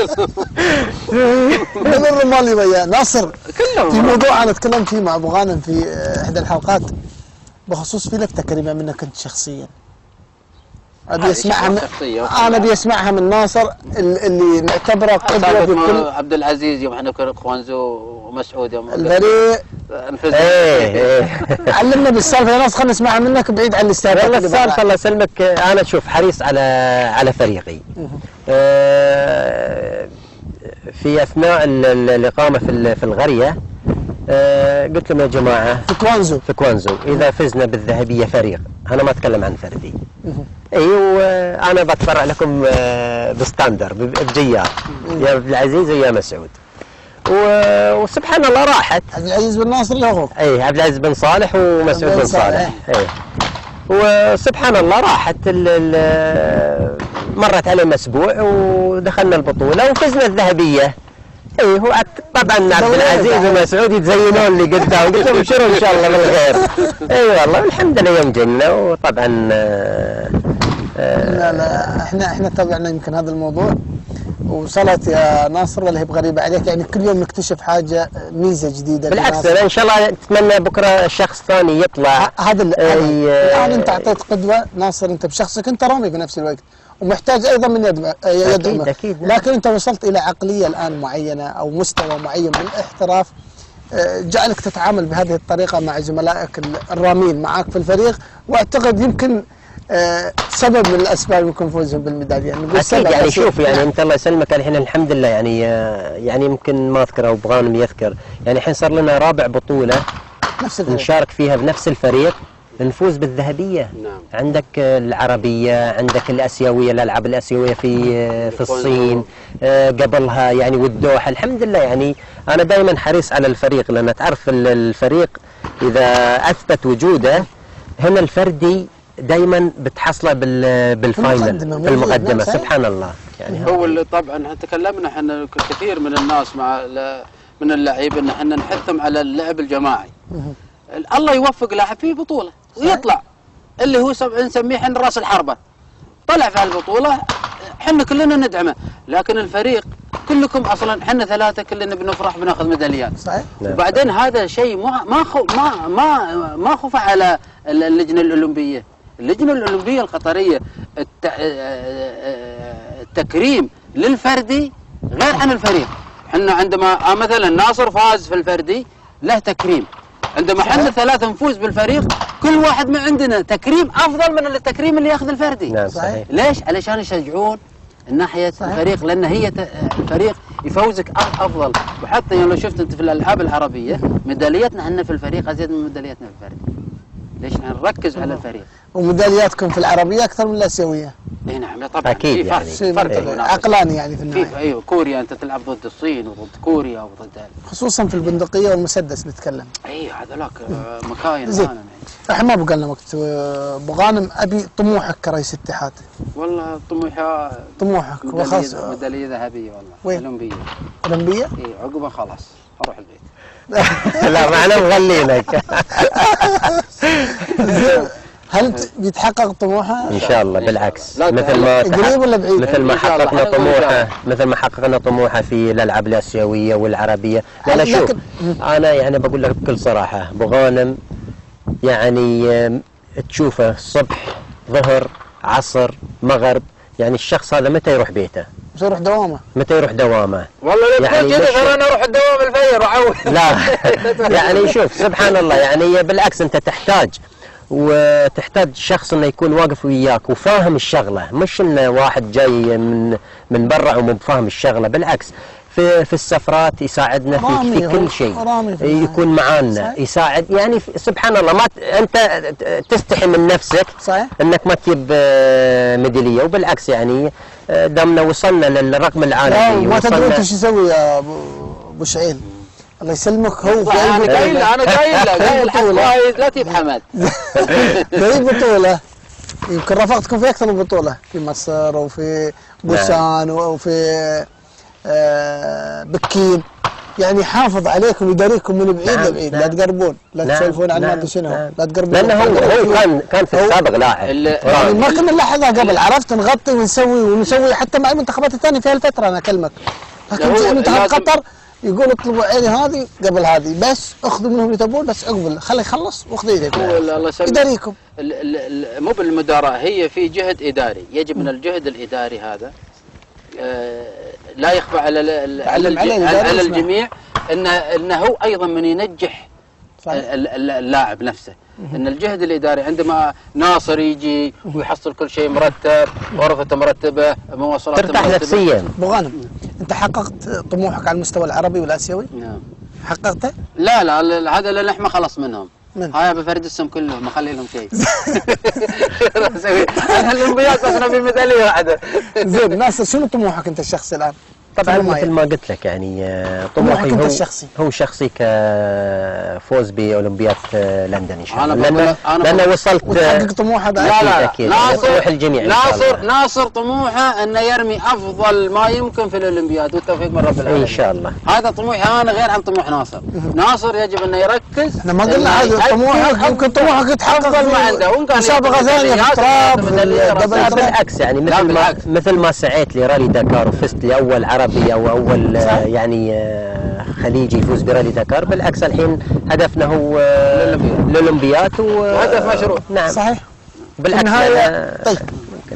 من الرمال وياه ناصر كلهم. في موضوع انا تكلمت فيه مع ابو غانم في احدى الحلقات بخصوص في لفته كريمه منك انت شخصيا. ابي اسمعها من انا ابي اسمعها من ناصر اللي نعتبره قدوه بكل. عبد العزيز يوم احنا كنا خوانزو ومسعود يوم البريء ايه علمنا بالسالفه يا ناس. خلينا نسمعها منك بعيد عن الاستاذ. والله السالفه الله يسلمك انا اشوف حريص على على فريقي. في اثناء الاقامه في في القريه آه قلت لهم يا جماعه في كوانزو في كوانزو اذا فزنا بالذهبيه فريق، انا ما اتكلم عن فردي. اي وانا بتفرع لكم آه بستاندر بجيار يا عبد العزيز ويا مسعود. وسبحان الله راحت. عبد العزيز بن ناصر اللي هو اي عبد العزيز بن صالح ومسعود بن صالح. اي وسبحان الله راحت مرت علينا اسبوع ودخلنا البطوله وفزنا الذهبيه. اي هو طبعا عبد العزيز ومسعود يتزينون لي قدام، قلت لهم ابشروا ان شاء الله بالخير. اي والله والحمد لله يوم جينا. وطبعا آه لا لا احنا احنا تابعنا يمكن هذا الموضوع وصلت يا ناصر ولا هي بغريبه عليك؟ يعني كل يوم نكتشف حاجه ميزه جديده. بالعكس انا ان شاء الله اتمنى بكره شخص ثاني يطلع. هذا الان انت اعطيت قدوه ناصر، انت بشخصك انت رامي بنفس الوقت ومحتاج ايضا من يدعمك. أكيد أكيد. لكن انت وصلت الى عقليه الان معينه او مستوى معين من الاحتراف جعلك تتعامل بهذه الطريقه مع زملائك الرامين معك في الفريق، واعتقد يمكن أه سبب من الاسباب يمكن فوزهم بالميداليه. يعني اكيد يعني شوف يعني انت الله يسلمك الحين الحمد لله يعني يعني يمكن ما اذكر او بغانم يذكر، يعني الحين صار لنا رابع بطوله نفس الفريق نشارك فيها بنفس الفريق نفوز بالذهبيه. نعم. عندك العربيه، عندك الاسيويه، الالعاب الاسيويه في في الصين قبلها يعني والدوحه. الحمد لله يعني انا دائما حريص على الفريق، لان تعرف الفريق اذا اثبت وجوده هنا الفردي دائما بتحصله بالفاينل في المقدمه. سبحان الله يعني هو اللي طبعا تكلمنا احنا كثير من الناس مع من اللعيبه ان احنا نحثهم على اللعب الجماعي. الله يوفق لاعب في بطوله ويطلع اللي هو نسميه احنا راس الحربه، طلع في هالبطوله احنا كلنا ندعمه، لكن الفريق كلكم اصلا احنا ثلاثه كلنا بنفرح بناخذ ميداليات. صحيح. وبعدين هذا شيء ما ما ما ما ما خفى على اللجنه الاولمبيه. اللجنه الاولمبيه القطريه التكريم للفردي غير عن الفريق. احنا عندما مثلا ناصر فاز في الفردي له تكريم، عندما احنا ثلاثه نفوز بالفريق كل واحد من عندنا تكريم افضل من التكريم اللي ياخذ الفردي. نعم صحيح. ليش؟ علشان يشجعون الناحيه الفريق، لان هي الفريق يفوزك افضل. وحتى لو شفت انت في الالعاب العربيه ميداليتنا احنا في الفريق ازيد من ميداليتنا في الفردي. ليش؟ نركز على الفريق. وميدالياتكم في العربيه اكثر من الاسيويه. اي نعم طبعا اكيد في يعني فرق عقلاني يعني في النهايه. ايوه كوريا انت تلعب ضد الصين وضد كوريا وضد خصوصا في البندقيه والمسدس نتكلم. اي هذولاك مكاين. زين احنا ما بقى لنا وقت. ابو غانم ابي طموحك كرئيس اتحاد. والله طموحي طموحك وخاص ميداليه ذهبيه والله. وين؟ اولمبيه. اولمبيه؟ اي عقبها خلاص اروح البيت. لا معنا مغلينك. هل بيتحقق طموحه؟ ان شاء الله بالعكس مثل ما قريب ولا بعيد؟ مثل ما حققنا طموحه مثل ما حققنا طموحه في الالعاب الاسيويه والعربيه. لا لا شوف انا يعني بقول لك بكل صراحه ابو غانم يعني تشوفه الصبح ظهر عصر مغرب، يعني الشخص هذا متى يروح بيته؟ متى يروح دوامه؟ متى يروح دوامه؟ والله لا تقول كذا ترى انا اروح الدوام الفجر واعوض. لا يعني شوف سبحان الله يعني بالعكس انت تحتاج وتحتاج شخص انه يكون واقف وياك وفاهم الشغله، مش انه واحد جاي من من برا ومو بفاهم الشغله. بالعكس في في السفرات يساعدنا في, في كل شيء، يكون معانا يساعد يعني سبحان الله. ما انت تستحي من نفسك صحيح انك ما تجيب ميداليه، وبالعكس يعني دامنا وصلنا للرقم العالمي. ما تدري انت شو يسوي يا ابو شعيل الله يسلمك. هو انا قايل له انا قايل له قايل كويس لا تجيب حمد. جايب بطوله يمكن رافقتكم في اكثر من بطوله في مصر وفي بوسان وفي آه بكين، يعني حافظ عليكم ويداريكم من بعيد نعم لبعيد. نعم لا تقربون لا نعم تسولفون عن نعم ما ادري شنو نعم لا تقربون. لانه هو هو كان كان في السابق لاعب يعني ما كنا نلاحظها قبل. عرفت نغطي ونسوي ونسوي حتى مع المنتخبات الثانيه في هالفتره انا اكلمك. لكن جاء منتخب قطر يقول اطلبوا عيني هذه قبل هذه بس اخذوا منهم اللي تبون بس عقب خليه يخلص واخذوا يديكم يداريكم. مو بالمداراة، هي في جهد اداري يجب من الجهد الاداري هذا لا يخفى على على الجميع انه انه هو ايضا من ينجح اللاعب نفسه. ان الجهد الاداري عندما ناصر يجي ويحصل كل شيء مرتب، غرفته مرتبه، مواصلاته ترتاح نفسيا. ابو غانم انت حققت طموحك على المستوى العربي والاسيوي؟ نعم حققته؟ لا لا ال- هذا اللحمه خلص منهم. من؟ هاي بفردسهم كلهم ما اخلي لهم شيء. الاولمبياد بس نبي ميداليه واحده. زين ناصر، شنو طموحك انت الشخصي الان؟ طبعا طموحك. مثل ما قلت لك يعني آه، طموحك طموحي انت هو الشخصي. هو شخصي كفوز باولمبياد آه، لندن ان شاء أنا الله، بقول- لان أنا لان بقول- وصلت آه، وتحقق طموحه بعد؟ لا لا أكيد، لا أكيد. يطمح الجميع إن شاء ناصر الله. ناصر طموحه انه يرمي افضل ما يمكن في الاولمبياد والتوفيق من رب العالمين. ان شاء الله. هذا طموحي انا غير عن طموح ناصر. ناصر يجب انه يركز. احنا ما قلنا إنه هذا يأدي طموحك، يمكن طموحك يتحقق أفضل ما عنده، وإن في كان مسابقه ياخذ ثانيه في ميداليات التراب، في ميدالية الدبل رصاص. لا تراب. بالعكس يعني لا مثل ما بالعكس. مثل ما سعيت لرالي دكار وفزت لاول عربي او اول آه، صح. يعني آه، خليجي يفوز برالي دكار، بالعكس الحين هدفنا هو آه، الأولمبياد. الاولمبياد و- وهدف مشروع. نعم صحيح. بالعكس النهاية أنا- طيب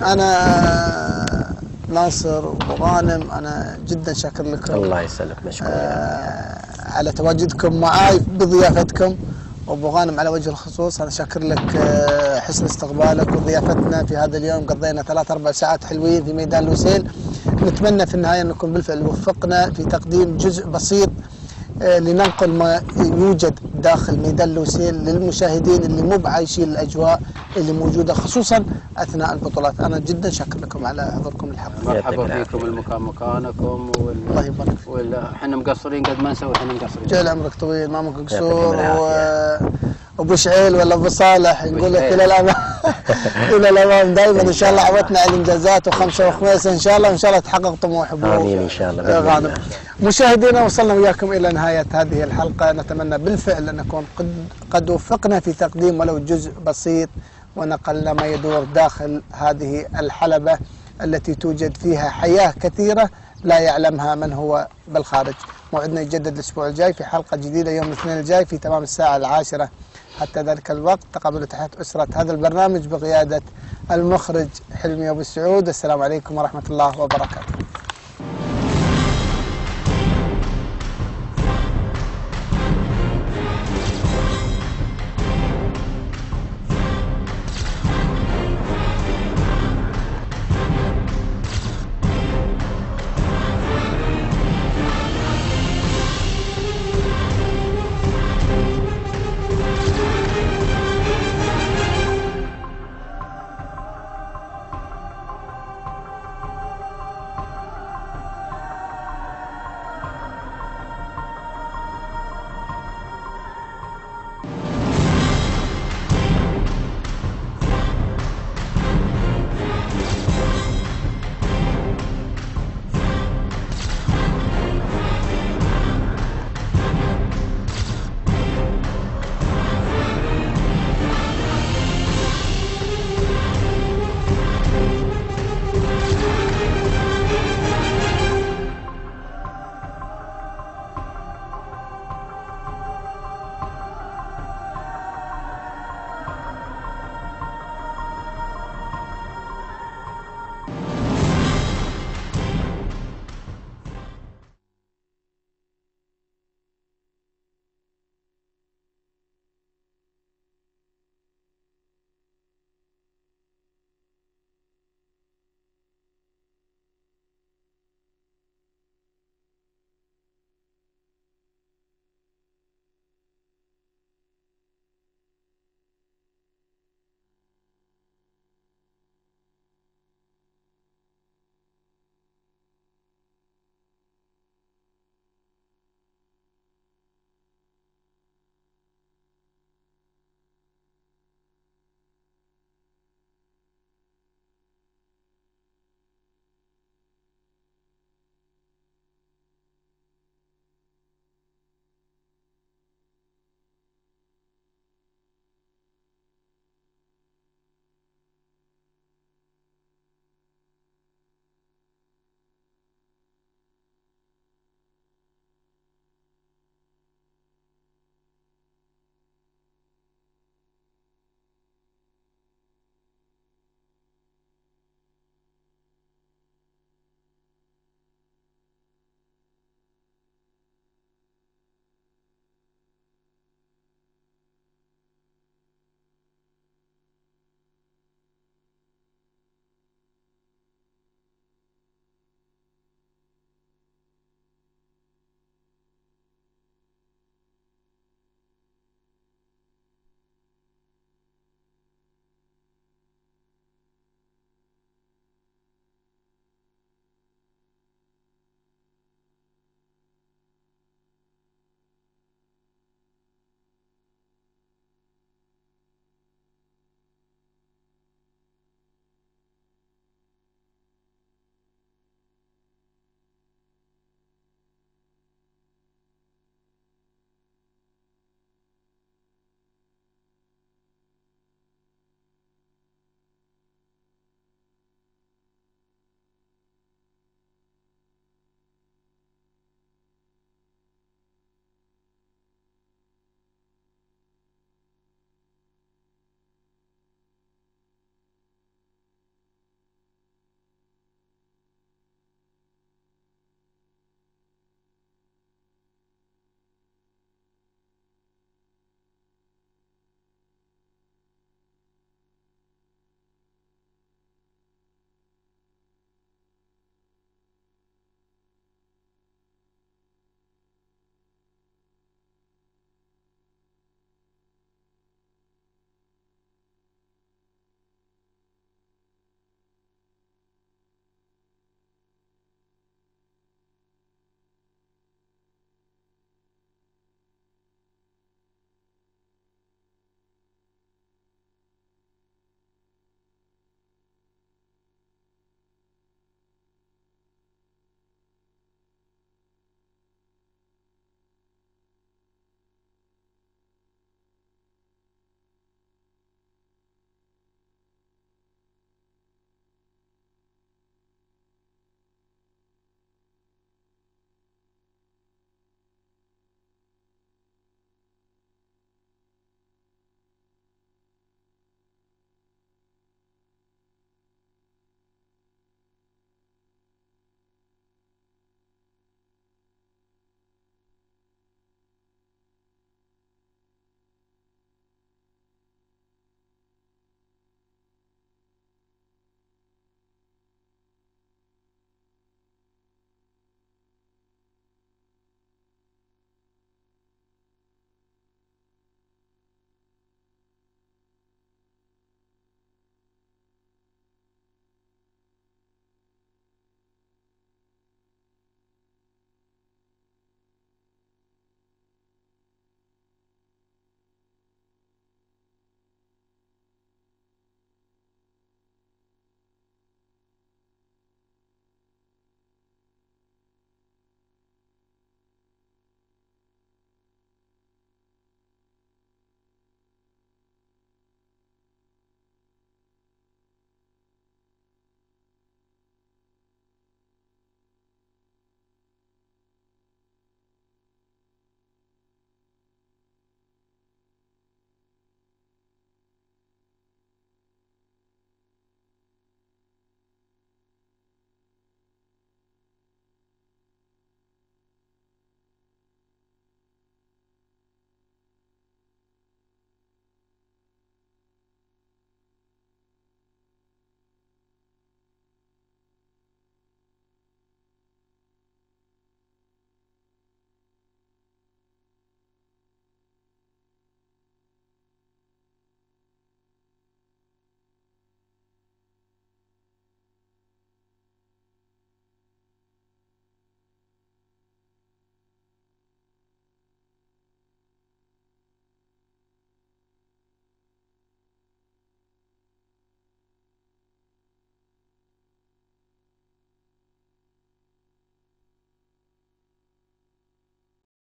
انا ناصر وغانم انا جدا شاكر لكم الله يسلمك، مشكور. آه على تواجدكم معاي بضيافتكم، وابو غانم على وجه الخصوص انا شاكر لك آه حسن استقبالك وضيافتنا في هذا اليوم. قضينا ثلاث اربع ساعات حلوين في ميدان لوسيل. نتمنى في النهايه ان نكون بالفعل وفقنا في تقديم جزء بسيط آه لننقل ما يوجد داخل ميدان لوسيل للمشاهدين اللي مو بعايشين الاجواء اللي موجوده خصوصا اثناء البطولات. انا جدا شاكر لكم على حضوركم الحلقه. مرحبا يعطيك فيكم، المكان مكانكم وال... الله يبارك فيك. وال... احنا مقصرين قد ما نسوي، احنا مقصرين. جعل عمرك طويل، ما منك يعطيكم قصور. العافية. و... ابو شعيل ولا ابو صالح نقول لك شعيل. الى الامام الى الامام دائما ان شاء الله. عودنا على الانجازات وخمسه وخميس ان شاء الله، وان شاء الله تحقق طموح ابو آمين إن شاء الله بإذن غانم. الله. مشاهدينا وصلنا وياكم الى نهايه هذه الحلقه. نتمنى بالفعل ان نكون قد قد وفقنا في تقديم ولو جزء بسيط ونقلنا ما يدور داخل هذه الحلبه التي توجد فيها حياه كثيره لا يعلمها من هو بالخارج. موعدنا يجدد الاسبوع الجاي في حلقه جديده يوم الاثنين الجاي في تمام الساعه العاشره. حتى ذلك الوقت تقبلوا تحية أسرة هذا البرنامج بقيادة المخرج حلمي أبو السعود. السلام عليكم ورحمة الله وبركاته.